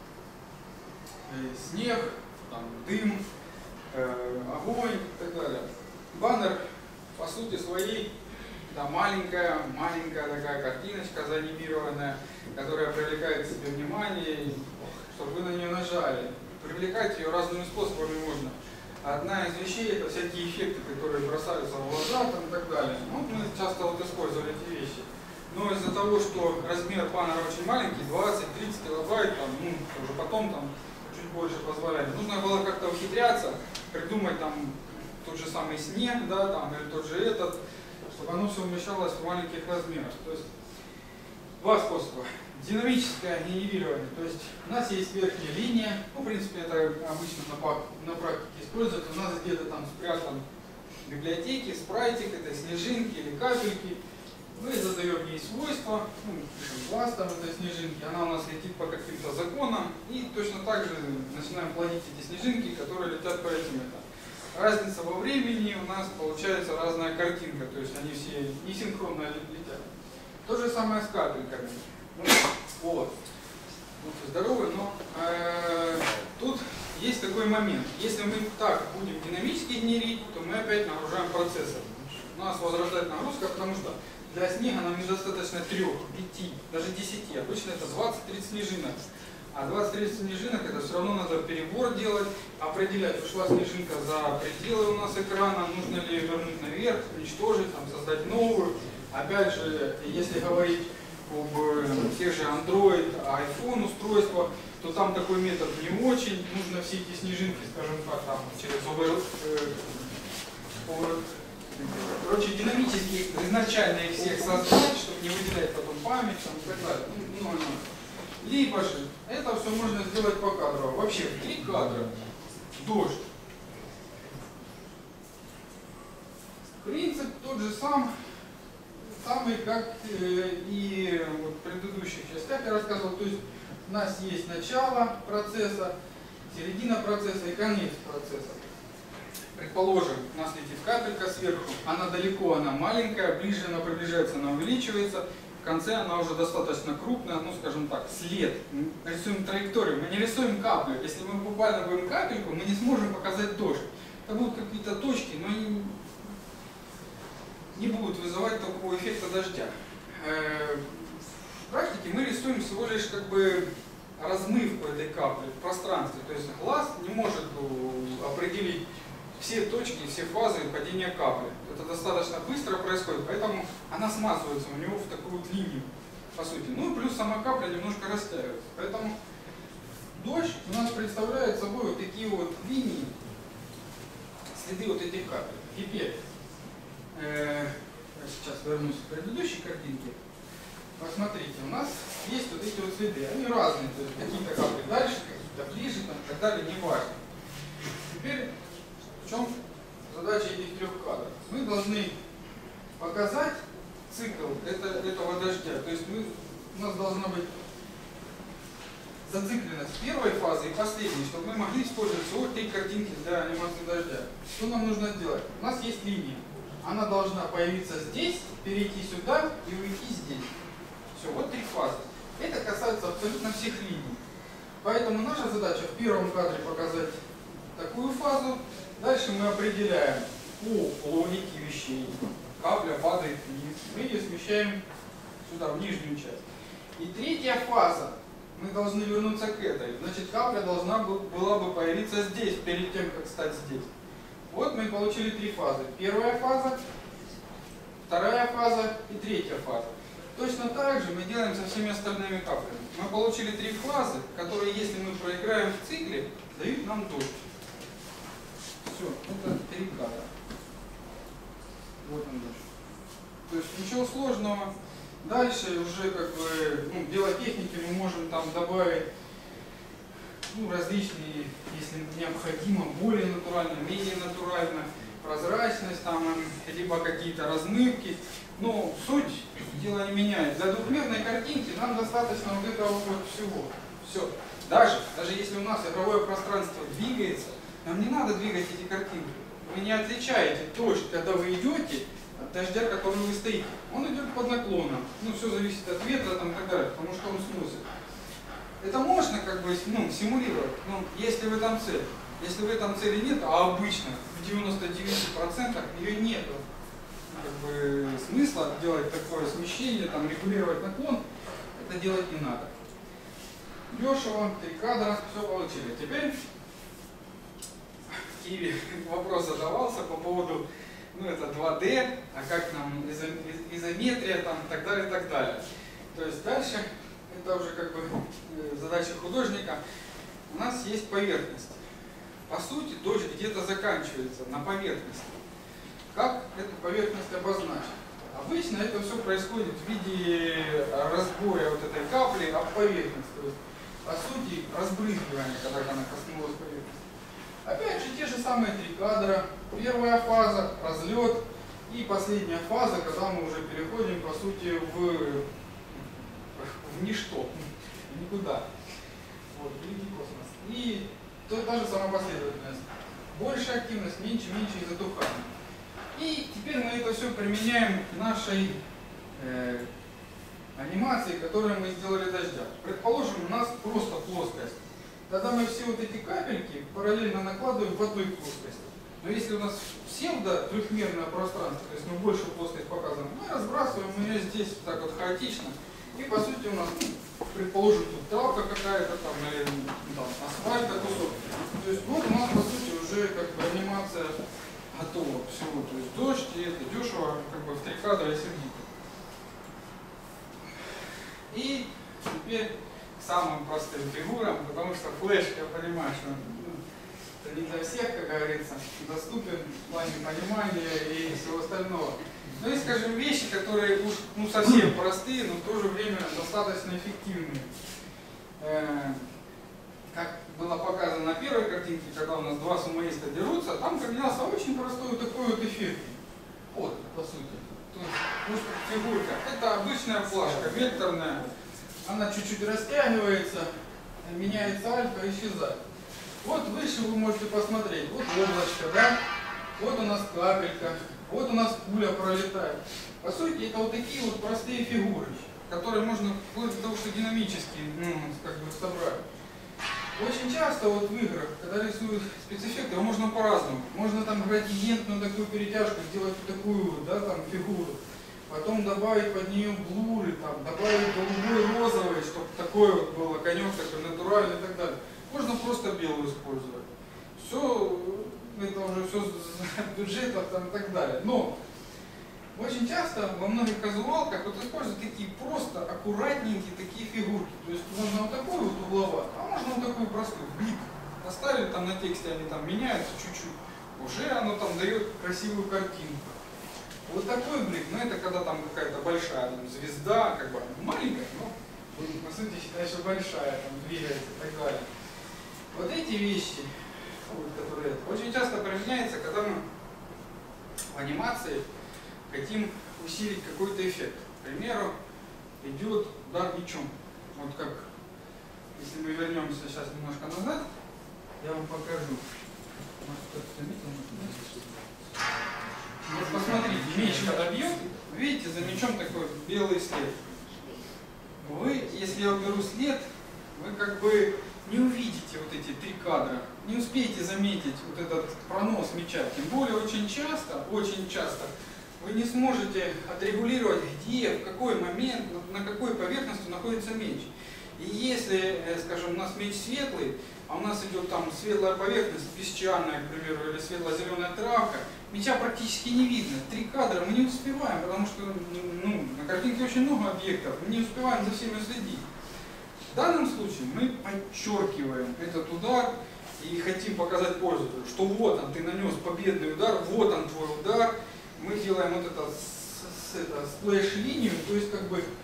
S1: э, снег, там, дым, э, огонь и так далее. Баннер, по сути своей, да, маленькая, маленькая такая картиночка заанимированная, которая привлекает к себе внимание, чтобы вы на нее нажали. Привлекать ее разными способами можно. Одна из вещей — это всякие эффекты, которые бросаются в глаза там, и так далее. Ну, мы часто вот использовали эти вещи. Но из-за того, что размер баннера очень маленький, двадцать-тридцать килобайт, там, ну, уже потом там чуть больше позволяли. Нужно было как-то ухитряться, придумать там тот же самый снег, да, там, или тот же этот, чтобы оно все умещалось в маленьких размерах. То есть два способа. Динамическое генерирование. То есть у нас есть верхняя линия, ну, в принципе, это обычно на, на практике используется. У нас где-то там спрятан в библиотеке спрайтик, это снежинки или капельки. Мы задаем ей свойства, ну, пишем класс там этой снежинки, она у нас летит по каким-то законам, и точно так же начинаем плодить эти снежинки, которые летят по этим этапам. Разница во времени у нас получается разная картинка, то есть они все несинхронно летят. То же самое с капельками. Ну, вот. Будьте здоровы, но э, тут есть такой момент. Если мы так будем динамически генерить, то мы опять нагружаем процессор. У нас возрастает нагрузка, потому что для снега нам недостаточно трех, пяти, даже десяти. Обычно это двадцать-тридцать снежинок. А двадцать-тридцать снежинок это все равно надо перебор делать, определять, ушла снежинка за пределы у нас экрана, нужно ли ее вернуть наверх, уничтожить, там, создать новую. Опять же, если говорить об тех же Android, iPhone устройствах, то там такой метод не очень. Нужно все эти снежинки, скажем так, там, через over, over, короче, динамически изначально их всех создать, чтобы не выделять потом память там, и так далее. Ну, ну, ну. Либо же это все можно сделать по кадру. Вообще в три кадра дождь. Принцип тот же сам. Самый, как и вот в предыдущих частях я рассказывал, то есть у нас есть начало процесса, середина процесса и конец процесса. Предположим, у нас летит капелька сверху, она далеко, она маленькая, ближе она приближается, она увеличивается, в конце она уже достаточно крупная, ну скажем так, след. Мы рисуем траекторию, мы не рисуем каплю. Если мы буквально будем капельку, мы не сможем показать дождь. Это будут какие-то точки, но они не будут вызывать такого эффекта дождя. В практике мы рисуем всего лишь как бы размывку этой капли в пространстве. То есть глаз не может определить все точки, все фазы падения капли. Это достаточно быстро происходит, поэтому она смазывается у него в такую вот линию, по сути. Ну и плюс сама капля немножко растягивается. Поэтому дождь у нас представляет собой вот такие вот линии, следы вот этих капель. Теперь, э, сейчас вернусь к предыдущей картинке. Посмотрите, у нас есть вот эти вот следы. Они разные, то есть какие-то капли дальше, какие-то ближе, там, и так далее, не важно. Теперь, в чем задача этих трех кадров? Мы должны показать цикл это, этого дождя. То есть мы, у нас должна быть зацикленность первой фазы и последней, чтобы мы могли использовать всего три картинки для анимации дождя. Что нам нужно сделать? У нас есть линия. Она должна появиться здесь, перейти сюда и уйти здесь. Все, вот три фазы. Это касается абсолютно всех линий. Поэтому наша задача в первом кадре показать такую фазу. Дальше мы определяем по логике вещей. Капля падает вниз. Мы ее смещаем сюда, в нижнюю часть. И третья фаза. Мы должны вернуться к этой. Значит, капля должна была бы появиться здесь, перед тем, как стать здесь. Вот мы получили три фазы. Первая фаза, вторая фаза и третья фаза. Точно так же мы делаем со всеми остальными каплями. Мы получили три фазы, которые, если мы проиграем в цикле, дают нам дождь. Все, это три кадра. Вот он дождь. То есть ничего сложного. Дальше уже как бы ну, дело техники мы можем там добавить ну, различные, если необходимо, более натурально, менее натурально, прозрачность, там, либо какие-то размывки. Но суть дела не меняет. Для двухмерной картинки нам достаточно вот этого вот всего. Все. Даже, даже если у нас игровое пространство двигается, нам не надо двигать эти картинки. Вы не отличаете дождь, когда вы идете, от дождя, который вы стоите. Он идет под наклоном. Ну, все зависит от ветра там, и так далее, потому что он сносит. Это можно как бы ну, симулировать, но если в этом цель. Если в этом цели нет, а обычно в девяноста девяти процентах ее нет, как бы, смысла делать такое смещение, там, регулировать наклон, это делать не надо. Дешево, три кадра, все получили. Теперь в Киеве вопрос задавался по поводу, ну это два дэ, а как нам изометрия, там, и так далее, и так далее. То есть дальше, это уже как бы задача художника, у нас есть поверхность. По сути, дождь где-то заканчивается на поверхности. Как эту поверхность обозначить? Обычно это все происходит в виде разбоя вот этой капли об поверхность. То есть, по сути, разбрызгивание, когда она коснулась поверхности. Опять же, те же самые три кадра. Первая фаза, разлет. И последняя фаза, когда мы уже переходим, по сути, в, в ничто, никуда. Вот, великий космос. И то, та же самая последовательность. Больше активность, меньше, меньше и затухание. И теперь мы это все применяем к нашей э, анимации, которую мы сделали дождя. Предположим, у нас просто плоскость. Тогда мы все вот эти капельки параллельно накладываем в одной плоскости. Но если у нас псевдо трехмерное пространство, то есть мы большую плоскость показываем, мы разбрасываем ее здесь так вот хаотично. И по сути у нас, ну, предположим, тут травка какая-то там, или там, асфальта кусок. То есть вот у нас по сути уже как бы анимация готово всего, то есть дождь, и это дешево, как бы в три кадра и сердито. И теперь к самым простым фигурам, потому что флеш, я понимаю, что ну, это не для всех, как говорится, доступен в плане понимания и всего остального. Но есть, скажем, вещи, которые уж ну, совсем простые, но в то же время достаточно эффективные. Э, как было показано на первой картинке, когда у нас два сумоиста дерутся, там применялся очень простой вот такой вот эффект. Вот, по сути. То есть, фигурка. Это обычная флажка, векторная. Она чуть-чуть растягивается, меняется альфа, исчезает. Вот выше вы можете посмотреть. Вот облачко, да? Вот у нас капелька. Вот у нас пуля пролетает. По сути, это вот такие вот простые фигуры, которые можно вплоть до того, что динамически ну, как бы собрать. Очень часто вот в играх, когда рисуют спецэффекты, его можно по-разному. Можно там градиентную такую перетяжку сделать такую, да, там фигуру. потом добавить под нее блуры, там, добавить голубой, розовый, чтобы такой вот был конек такой натуральный и так далее. Можно просто белую использовать. Все, это уже все с бюджетов там, и так далее. Но очень часто во многих казуалках вот используют такие просто аккуратненькие такие фигурки. То есть можно вот такую вот угловатую, а можно вот такую простую, блик. Оставили там на тексте, они там меняются чуть-чуть. Уже оно там дает красивую картинку. Вот такой блик, ну это когда там какая-то большая там, звезда, как бы маленькая, но по сути считаю, что большая, там двигается и так далее. Вот эти вещи, вот, которые очень часто применяются, когда мы в анимации хотим усилить какой-то эффект. К примеру, идет удар мечом. Вот как, если мы вернемся сейчас немножко назад, я вам покажу. Может, кто-то заметил? Вот посмотрите, меч когда бьет, видите, за мечом такой белый след. Вы, если я уберу след, вы как бы не увидите вот эти три кадра, не успеете заметить вот этот пронос меча. Тем более очень часто, очень часто вы не сможете отрегулировать, где, в какой момент, на какой поверхности находится меч. И если, скажем, у нас меч светлый, а у нас идет там светлая поверхность, песчаная, к примеру, или светло-зеленая травка, меча практически не видно. Три кадра мы не успеваем, потому что ну, на картинке очень много объектов, мы не успеваем за всеми следить. В данном случае мы подчеркиваем этот удар и хотим показать пользователю, что вот он, ты нанес победный удар, вот он твой удар. Мы делаем вот это, это сплэш-линию, то есть как бы,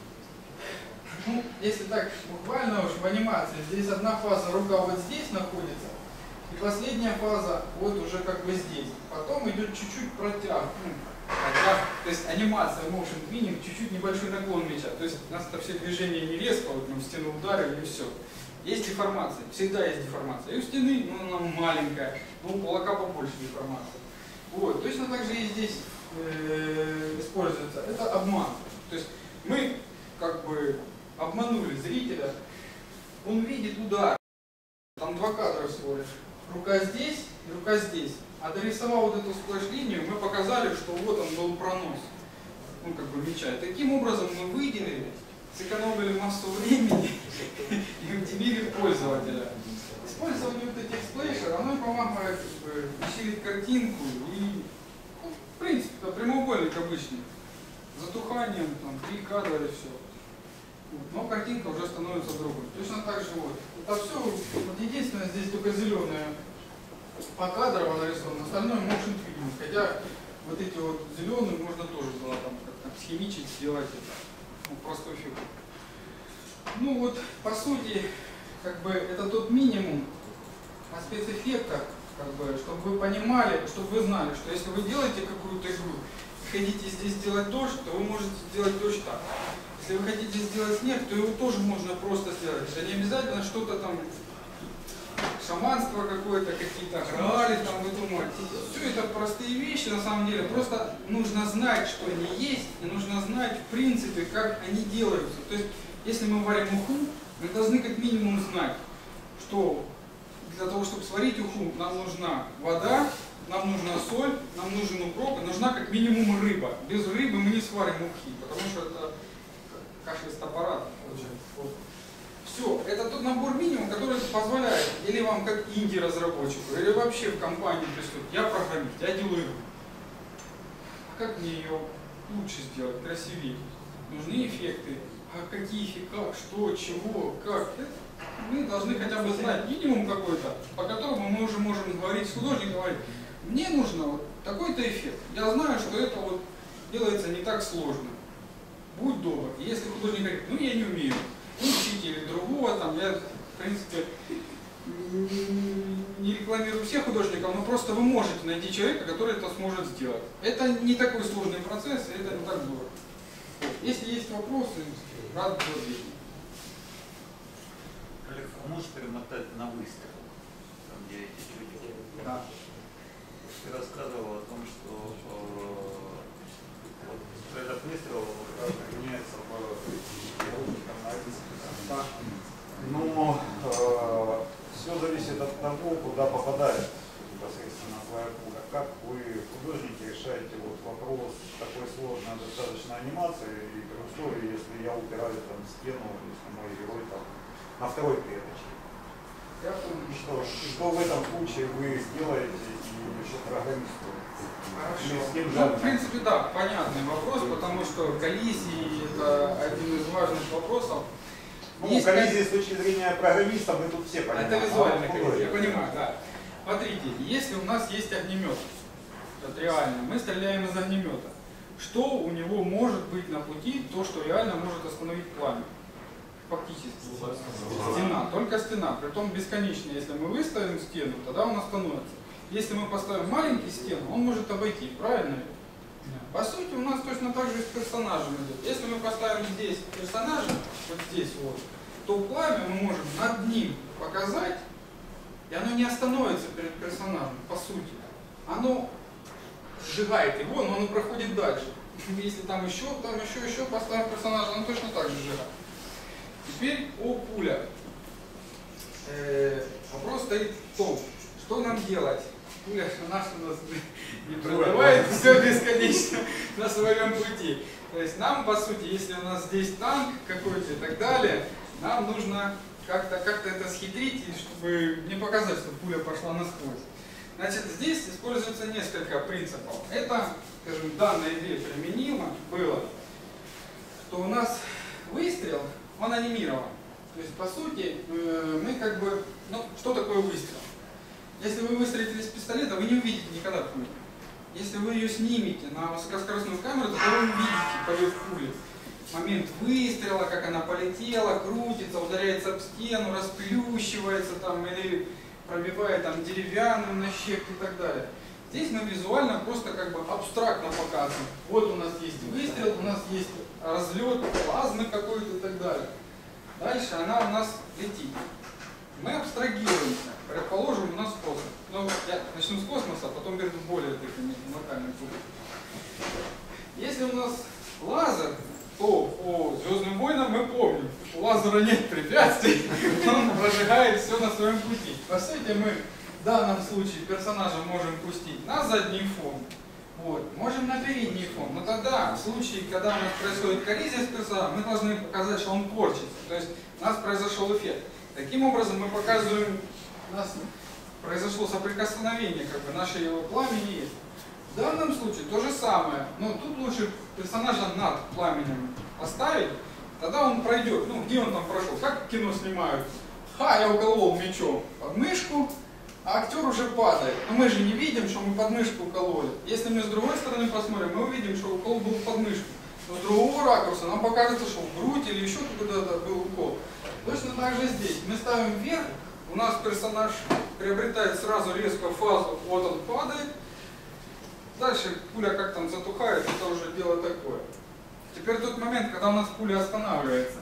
S1: ну, если так буквально уж в анимации, здесь одна фаза, рука вот здесь находится, и последняя фаза вот уже как бы здесь. Потом идет чуть-чуть протяг, ну, протяг, то есть анимация, motion twinning, чуть-чуть небольшой наклон мяча. То есть у нас это все движения не резко, вот мы в стену ударили и все. Есть деформация, всегда есть деформация. И у стены, ну, она маленькая, но у кулака побольше деформация. Вот, точно так же и здесь э, используется. Это обман. То есть мы как бы обманули зрителя, он видит удар, там два кадра всего лишь, рука здесь и рука здесь. А дорисовав вот эту сплэш-линию, мы показали, что вот он был пронос, ну как бы мяча. И таким образом мы выделили, сэкономили массу времени и удивили пользователя. Использование вот этих сплэшер, оно помогает как бы усилить картинку и, ну, в принципе, это прямоугольник обычный. Затуханием, там, три кадра и все. Но картинка уже становится другой. Точно так же вот. Это все, вот единственное, здесь только зеленое покадрово нарисовано, остальное motion twinning. Хотя вот эти вот зеленые можно тоже было там как-то схемичить, сделать это. Ну, простой фигур. Ну вот, по сути, как бы это тот минимум о спецэффектах, как бы, чтобы вы понимали, чтобы вы знали, что если вы делаете какую-то игру и хотите здесь сделать дождь, то вы можете сделать дождь так. Если вы хотите сделать снег, то его тоже можно просто сделать. Это не обязательно что-то там, шаманство какое-то, какие-то граали там выдумывать. Все это простые вещи на самом деле. Просто нужно знать, что они есть, и нужно знать в принципе, как они делаются. То есть, если мы варим уху, мы должны как минимум знать, что для того, чтобы сварить уху, нам нужна вода, нам нужна соль, нам нужен укроп, и нужна как минимум рыба. Без рыбы мы не сварим ухи, потому что это каша из аппарата получается. Вот. Все, это тот набор минимум, который позволяет, или вам как инди-разработчику, или вообще в компании приступить. Я программист, я делаю игру. А как мне ее лучше сделать, красивее? Нужны эффекты. А какие эффекты, как, что, чего, как? Мы должны хотя бы знать минимум какой-то, по которому мы уже можем говорить с художником, говорить, мне нужно вот такой-то эффект. Я знаю, что это вот делается не так сложно. Будь добр. И если художник говорит, ну я не умею, ну учите или другого, там, я, в принципе, не рекламирую всех художников, но просто вы можете найти человека, который это сможет сделать. Это не такой сложный процесс, и это не так дорого. Если есть вопросы, рад буду ответить.
S3: Олег, а можешь перемотать на выстрел, там где эти люди?
S1: Да.
S3: Ты рассказывал о том, что э, вот, этот выстрел применяется в
S1: Да.
S2: Но э, все зависит от того, куда попадает непосредственно твоя пуля. Как вы, художники, решаете вот вопрос такой сложной достаточно анимации, и при условии, если я упираю там в стену, если мой герой там на второй клеточке.
S1: Я помню.
S2: Что, что в этом случае вы сделаете и еще программисту?
S1: Хорошо.
S2: С кем
S1: Ну,
S2: же-
S1: в принципе, да, понятный вопрос, потому что коллизии это один из важных вопросов.
S2: Ну,
S1: Есть
S2: коллизии с точки зрения программиста мы тут все понимаем.
S1: Это визуальная
S2: а вот
S1: коллизия, я
S2: художник.
S1: понимаю, да. Смотрите, если у нас есть огнемет, это реально, мы стреляем из огнемета, что у него может быть на пути, то, что реально может остановить пламя? Фактически. Стена, только стена, притом бесконечно. Если мы выставим стену, тогда он остановится. Если мы поставим маленький стену, он может обойти, правильно ли? По сути, у нас точно так же и с персонажем идет. Если мы поставим здесь персонажа, вот здесь вот, то пламя мы можем над ним показать, и оно не остановится перед персонажем, по сути. Оно сжигает его, но оно проходит дальше. Если там еще, там еще, еще поставим персонажа, оно точно так же сжигает. Теперь о пулях. Э, вопрос стоит в том, что нам делать. Пуля наша у нас не пробивает все бесконечно на своем пути. То есть нам, по сути, если у нас здесь танк какой-то и так далее, нам нужно как-то как-то это схитрить, чтобы не показать, что пуля пошла насквозь. Значит, здесь используется несколько принципов. Это, скажем, в данной игре применимо было, что у нас выстрел, он анимирован. То есть, по сути, мы как бы, ну, что такое выстрел? Если вы выстрелите из пистолета, вы не увидите никогда пулю. Если вы ее снимете на высокоскоростную камеру, то вы увидите полет пули. Момент выстрела, как она полетела, крутится, ударяется об стену, расплющивается там, или пробивает там деревянную на щепки и так далее. Здесь мы визуально просто как бы абстрактно показываем. Вот у нас есть выстрел, у нас есть разлет плазмы какой-то и так далее. Дальше она у нас летит. Мы абстрагируемся. Предположим, у нас космос. Ну, я начну с космоса, а потом перейду к более таким локальным путем. Если у нас лазер, то по Звездным войнам мы помним, у лазера нет препятствий, он прожигает все на своем пути. По сути, мы в данном случае персонажа можем пустить на задний фон, вот, можем на передний фон, но тогда в случае, когда у нас происходит коллизия с персонажем, мы должны показать, что он порчится, то есть у нас произошел эффект. Таким образом мы показываем, у нас произошло соприкосновение, как бы наше его пламени есть. В данном случае то же самое, но тут лучше персонажа над пламенем поставить, тогда он пройдет. Ну, где он там прошел? Как кино снимают? Ха, я уколол мечом под мышку, а актер уже падает. Но мы же не видим, что мы под мышку укололи. Если мы с другой стороны посмотрим, мы увидим, что укол был под мышку. Но с другого ракурса нам покажется, что в грудь или еще куда-то был укол. Точно так же здесь. Мы ставим вверх, у нас персонаж приобретает сразу резко фазу, вот он падает. Дальше пуля как там затухает, это уже дело такое. Теперь тот момент, когда у нас пуля останавливается.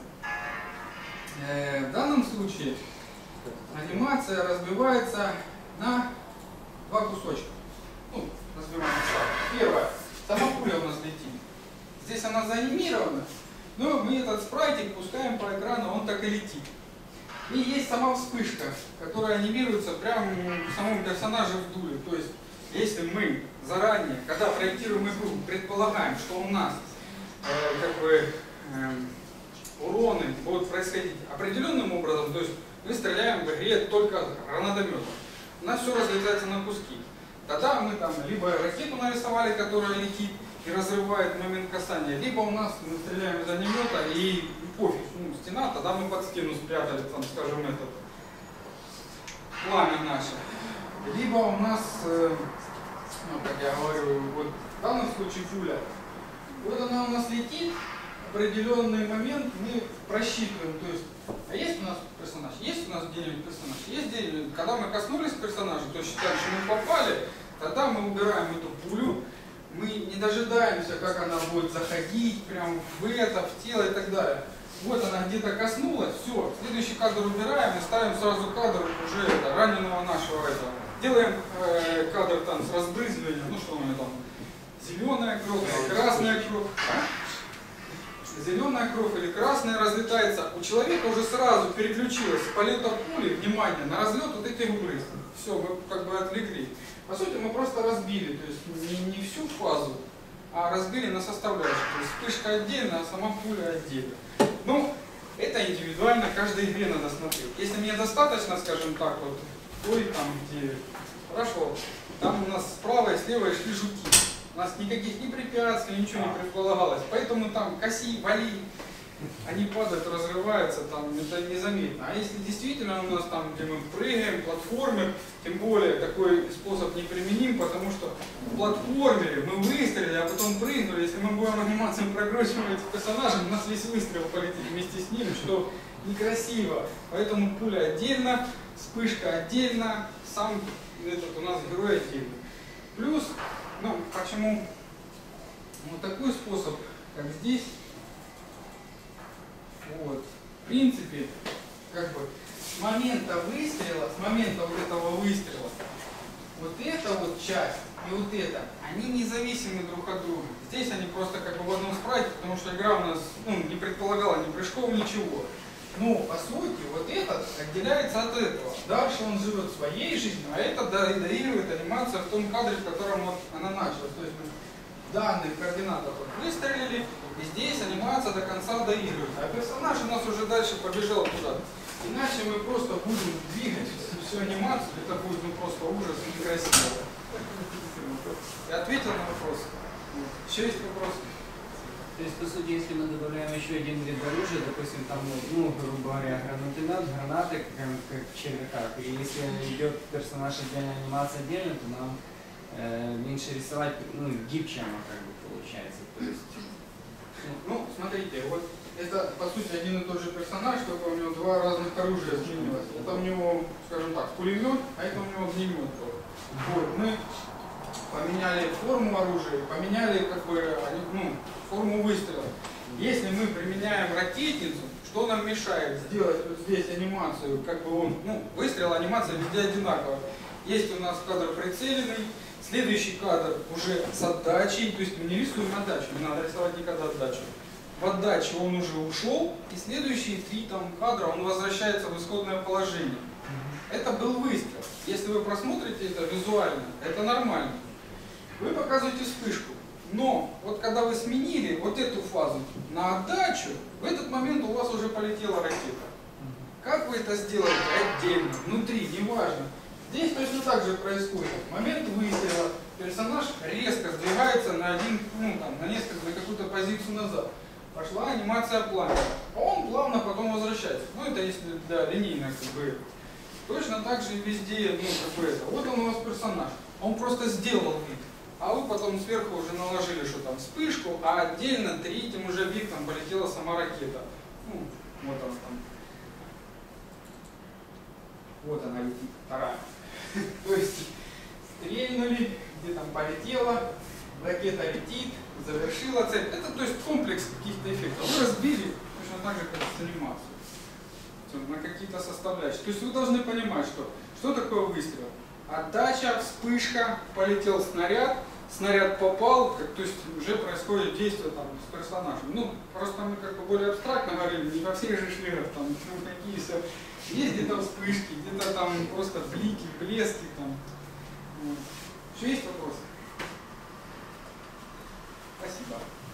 S1: Э, в данном случае анимация разбивается на два кусочка. Ну, разбиваем так. Первое. Сама пуля у нас летит. Здесь она заанимирована, но мы этот спрайтик пускаем по экрану, он так и летит. И есть сама вспышка, которая анимируется прямо в самом персонаже в дуле. То есть, если мы заранее, когда проектируем игру, предполагаем, что у нас э, как бы э, уроны будут происходить определенным образом, то есть мы стреляем в игре только гранатометом, у нас все разлетается на куски. Тогда мы там либо ракету нарисовали, которая летит и разрывает в момент касания, либо у нас мы стреляем из огнемета и пофиг, ну, стена, тогда мы под стену спрятали, там, скажем, этот пламя наше. Либо у нас, э, ну, как я говорю, вот в данном случае пуля, вот она у нас летит, в определенный момент мы просчитываем, то есть, а есть у нас персонаж, есть у нас где-нибудь персонаж, есть где-нибудь, когда мы коснулись персонажа, то считаем, что мы попали, тогда мы убираем эту пулю, мы не дожидаемся, как она будет заходить прямо в это, в тело и так далее. Вот она где-то коснулась, все, следующий кадр убираем и ставим сразу кадр уже это, раненого нашего этого. Делаем э, кадр там с разбрызгиванием, ну что у меня там, зеленая кровь, красная кровь. А? Зеленая кровь или красная разлетается, у человека уже сразу переключилось с полета пули, внимание, на разлет вот этих брызг. Все, мы как бы отвлекли. По сути, мы просто разбили, то есть не, не всю фазу, а разбили на составляющие. То есть вспышка отдельно, а сама пуля отдельно. Ну, это индивидуально, каждой игре надо смотреть. Если мне достаточно, скажем так, вот той там, где хорошо, там у нас справа и слева шли жуки. У нас никаких ни препятствий, ничего не предполагалось. Поэтому там коси, вали, они падают, разрываются, там это незаметно. А если действительно у нас там, где мы прыгаем, платформер, тем более такой способ неприменим, потому что в платформере мы выстрелили, а потом прыгнули. Если мы будем анимацию прокручивать персонажа, у нас весь выстрел полетит вместе с ним, что некрасиво. Поэтому пуля отдельно, вспышка отдельно, сам этот у нас герой отдельно. Плюс, ну, почему вот такой способ, как здесь, вот, в принципе, как бы с момента выстрела, с момента вот этого выстрела, вот эта вот часть и вот эта, они независимы друг от друга. Здесь они просто как бы в одном спрайте, потому что игра у нас, ну, не предполагала ни прыжков, ничего. Но по сути вот этот отделяется от этого. Дальше он живет своей жизнью, а это доигрывает анимация в том кадре, в котором вот она началась. То есть мы в данных координатах вот выстрелили, и здесь анимация до конца доигрывает. А персонаж у нас уже дальше побежал туда. Иначе мы просто будем двигать всю анимацию, это будет ну, просто ужас, некрасиво. Я ответил на вопрос. Еще есть вопросы?
S4: То есть, по сути, если мы добавляем еще один вид оружия, допустим, там, ну, грубо говоря, гранатомет, гранаты, как, как в червяках, и если идет персонаж отдельно, анимация отдельно, то нам э, меньше рисовать, ну, гибче оно как бы получается. То есть,
S1: ну, смотрите, вот это, по сути, один и тот же персонаж, только у него два разных оружия изменилось. Это у него, скажем так, пулемет, а это у него огнемет. Вот, мы поменяли форму оружия, поменяли как бы, ну, форму выстрела. Если мы применяем ракетницу, что нам мешает сделать вот здесь анимацию, как бы он, ну, выстрел, анимация везде одинаковая. Есть у нас кадр прицеленный, следующий кадр уже с отдачей, то есть мы не рисуем отдачу, не надо рисовать никогда отдачу. В отдаче он уже ушел, и следующие три там кадра он возвращается в исходное положение. Это был выстрел. Если вы просмотрите это визуально, это нормально. Вы показываете вспышку. Но вот когда вы сменили вот эту фазу на отдачу, в этот момент у вас уже полетела ракета. Как вы это сделаете? Отдельно, внутри, неважно. Здесь точно так же происходит. В момент выстрела персонаж резко сдвигается на один, ну там, на несколько, на какую-то позицию назад. Пошла анимация плавно. А он плавно потом возвращается. Ну это если для линейной как бы. Точно так же и везде, ну как бы это. Вот он у вас персонаж. Он просто сделал вид. А вы потом сверху уже наложили, что там вспышку, а отдельно третьим уже объектом полетела сама ракета. Ну, вот она там. Вот она летит, вторая. То есть стрельнули, где там полетела, ракета летит, завершила цель. Это то есть комплекс каких-то эффектов. Вы разбили точно так же, как с анимацией. На какие-то составляющие. То есть вы должны понимать, что, что такое выстрел. Отдача, вспышка, полетел снаряд, снаряд попал, как, то есть уже происходит действие там с персонажем. Ну, просто мы как бы более абстрактно говорили, не во всех же шлерах, там, ну, какие все. Есть где-то вспышки, где-то там просто блики, блески там. Вот. Еще есть вопросы? Спасибо.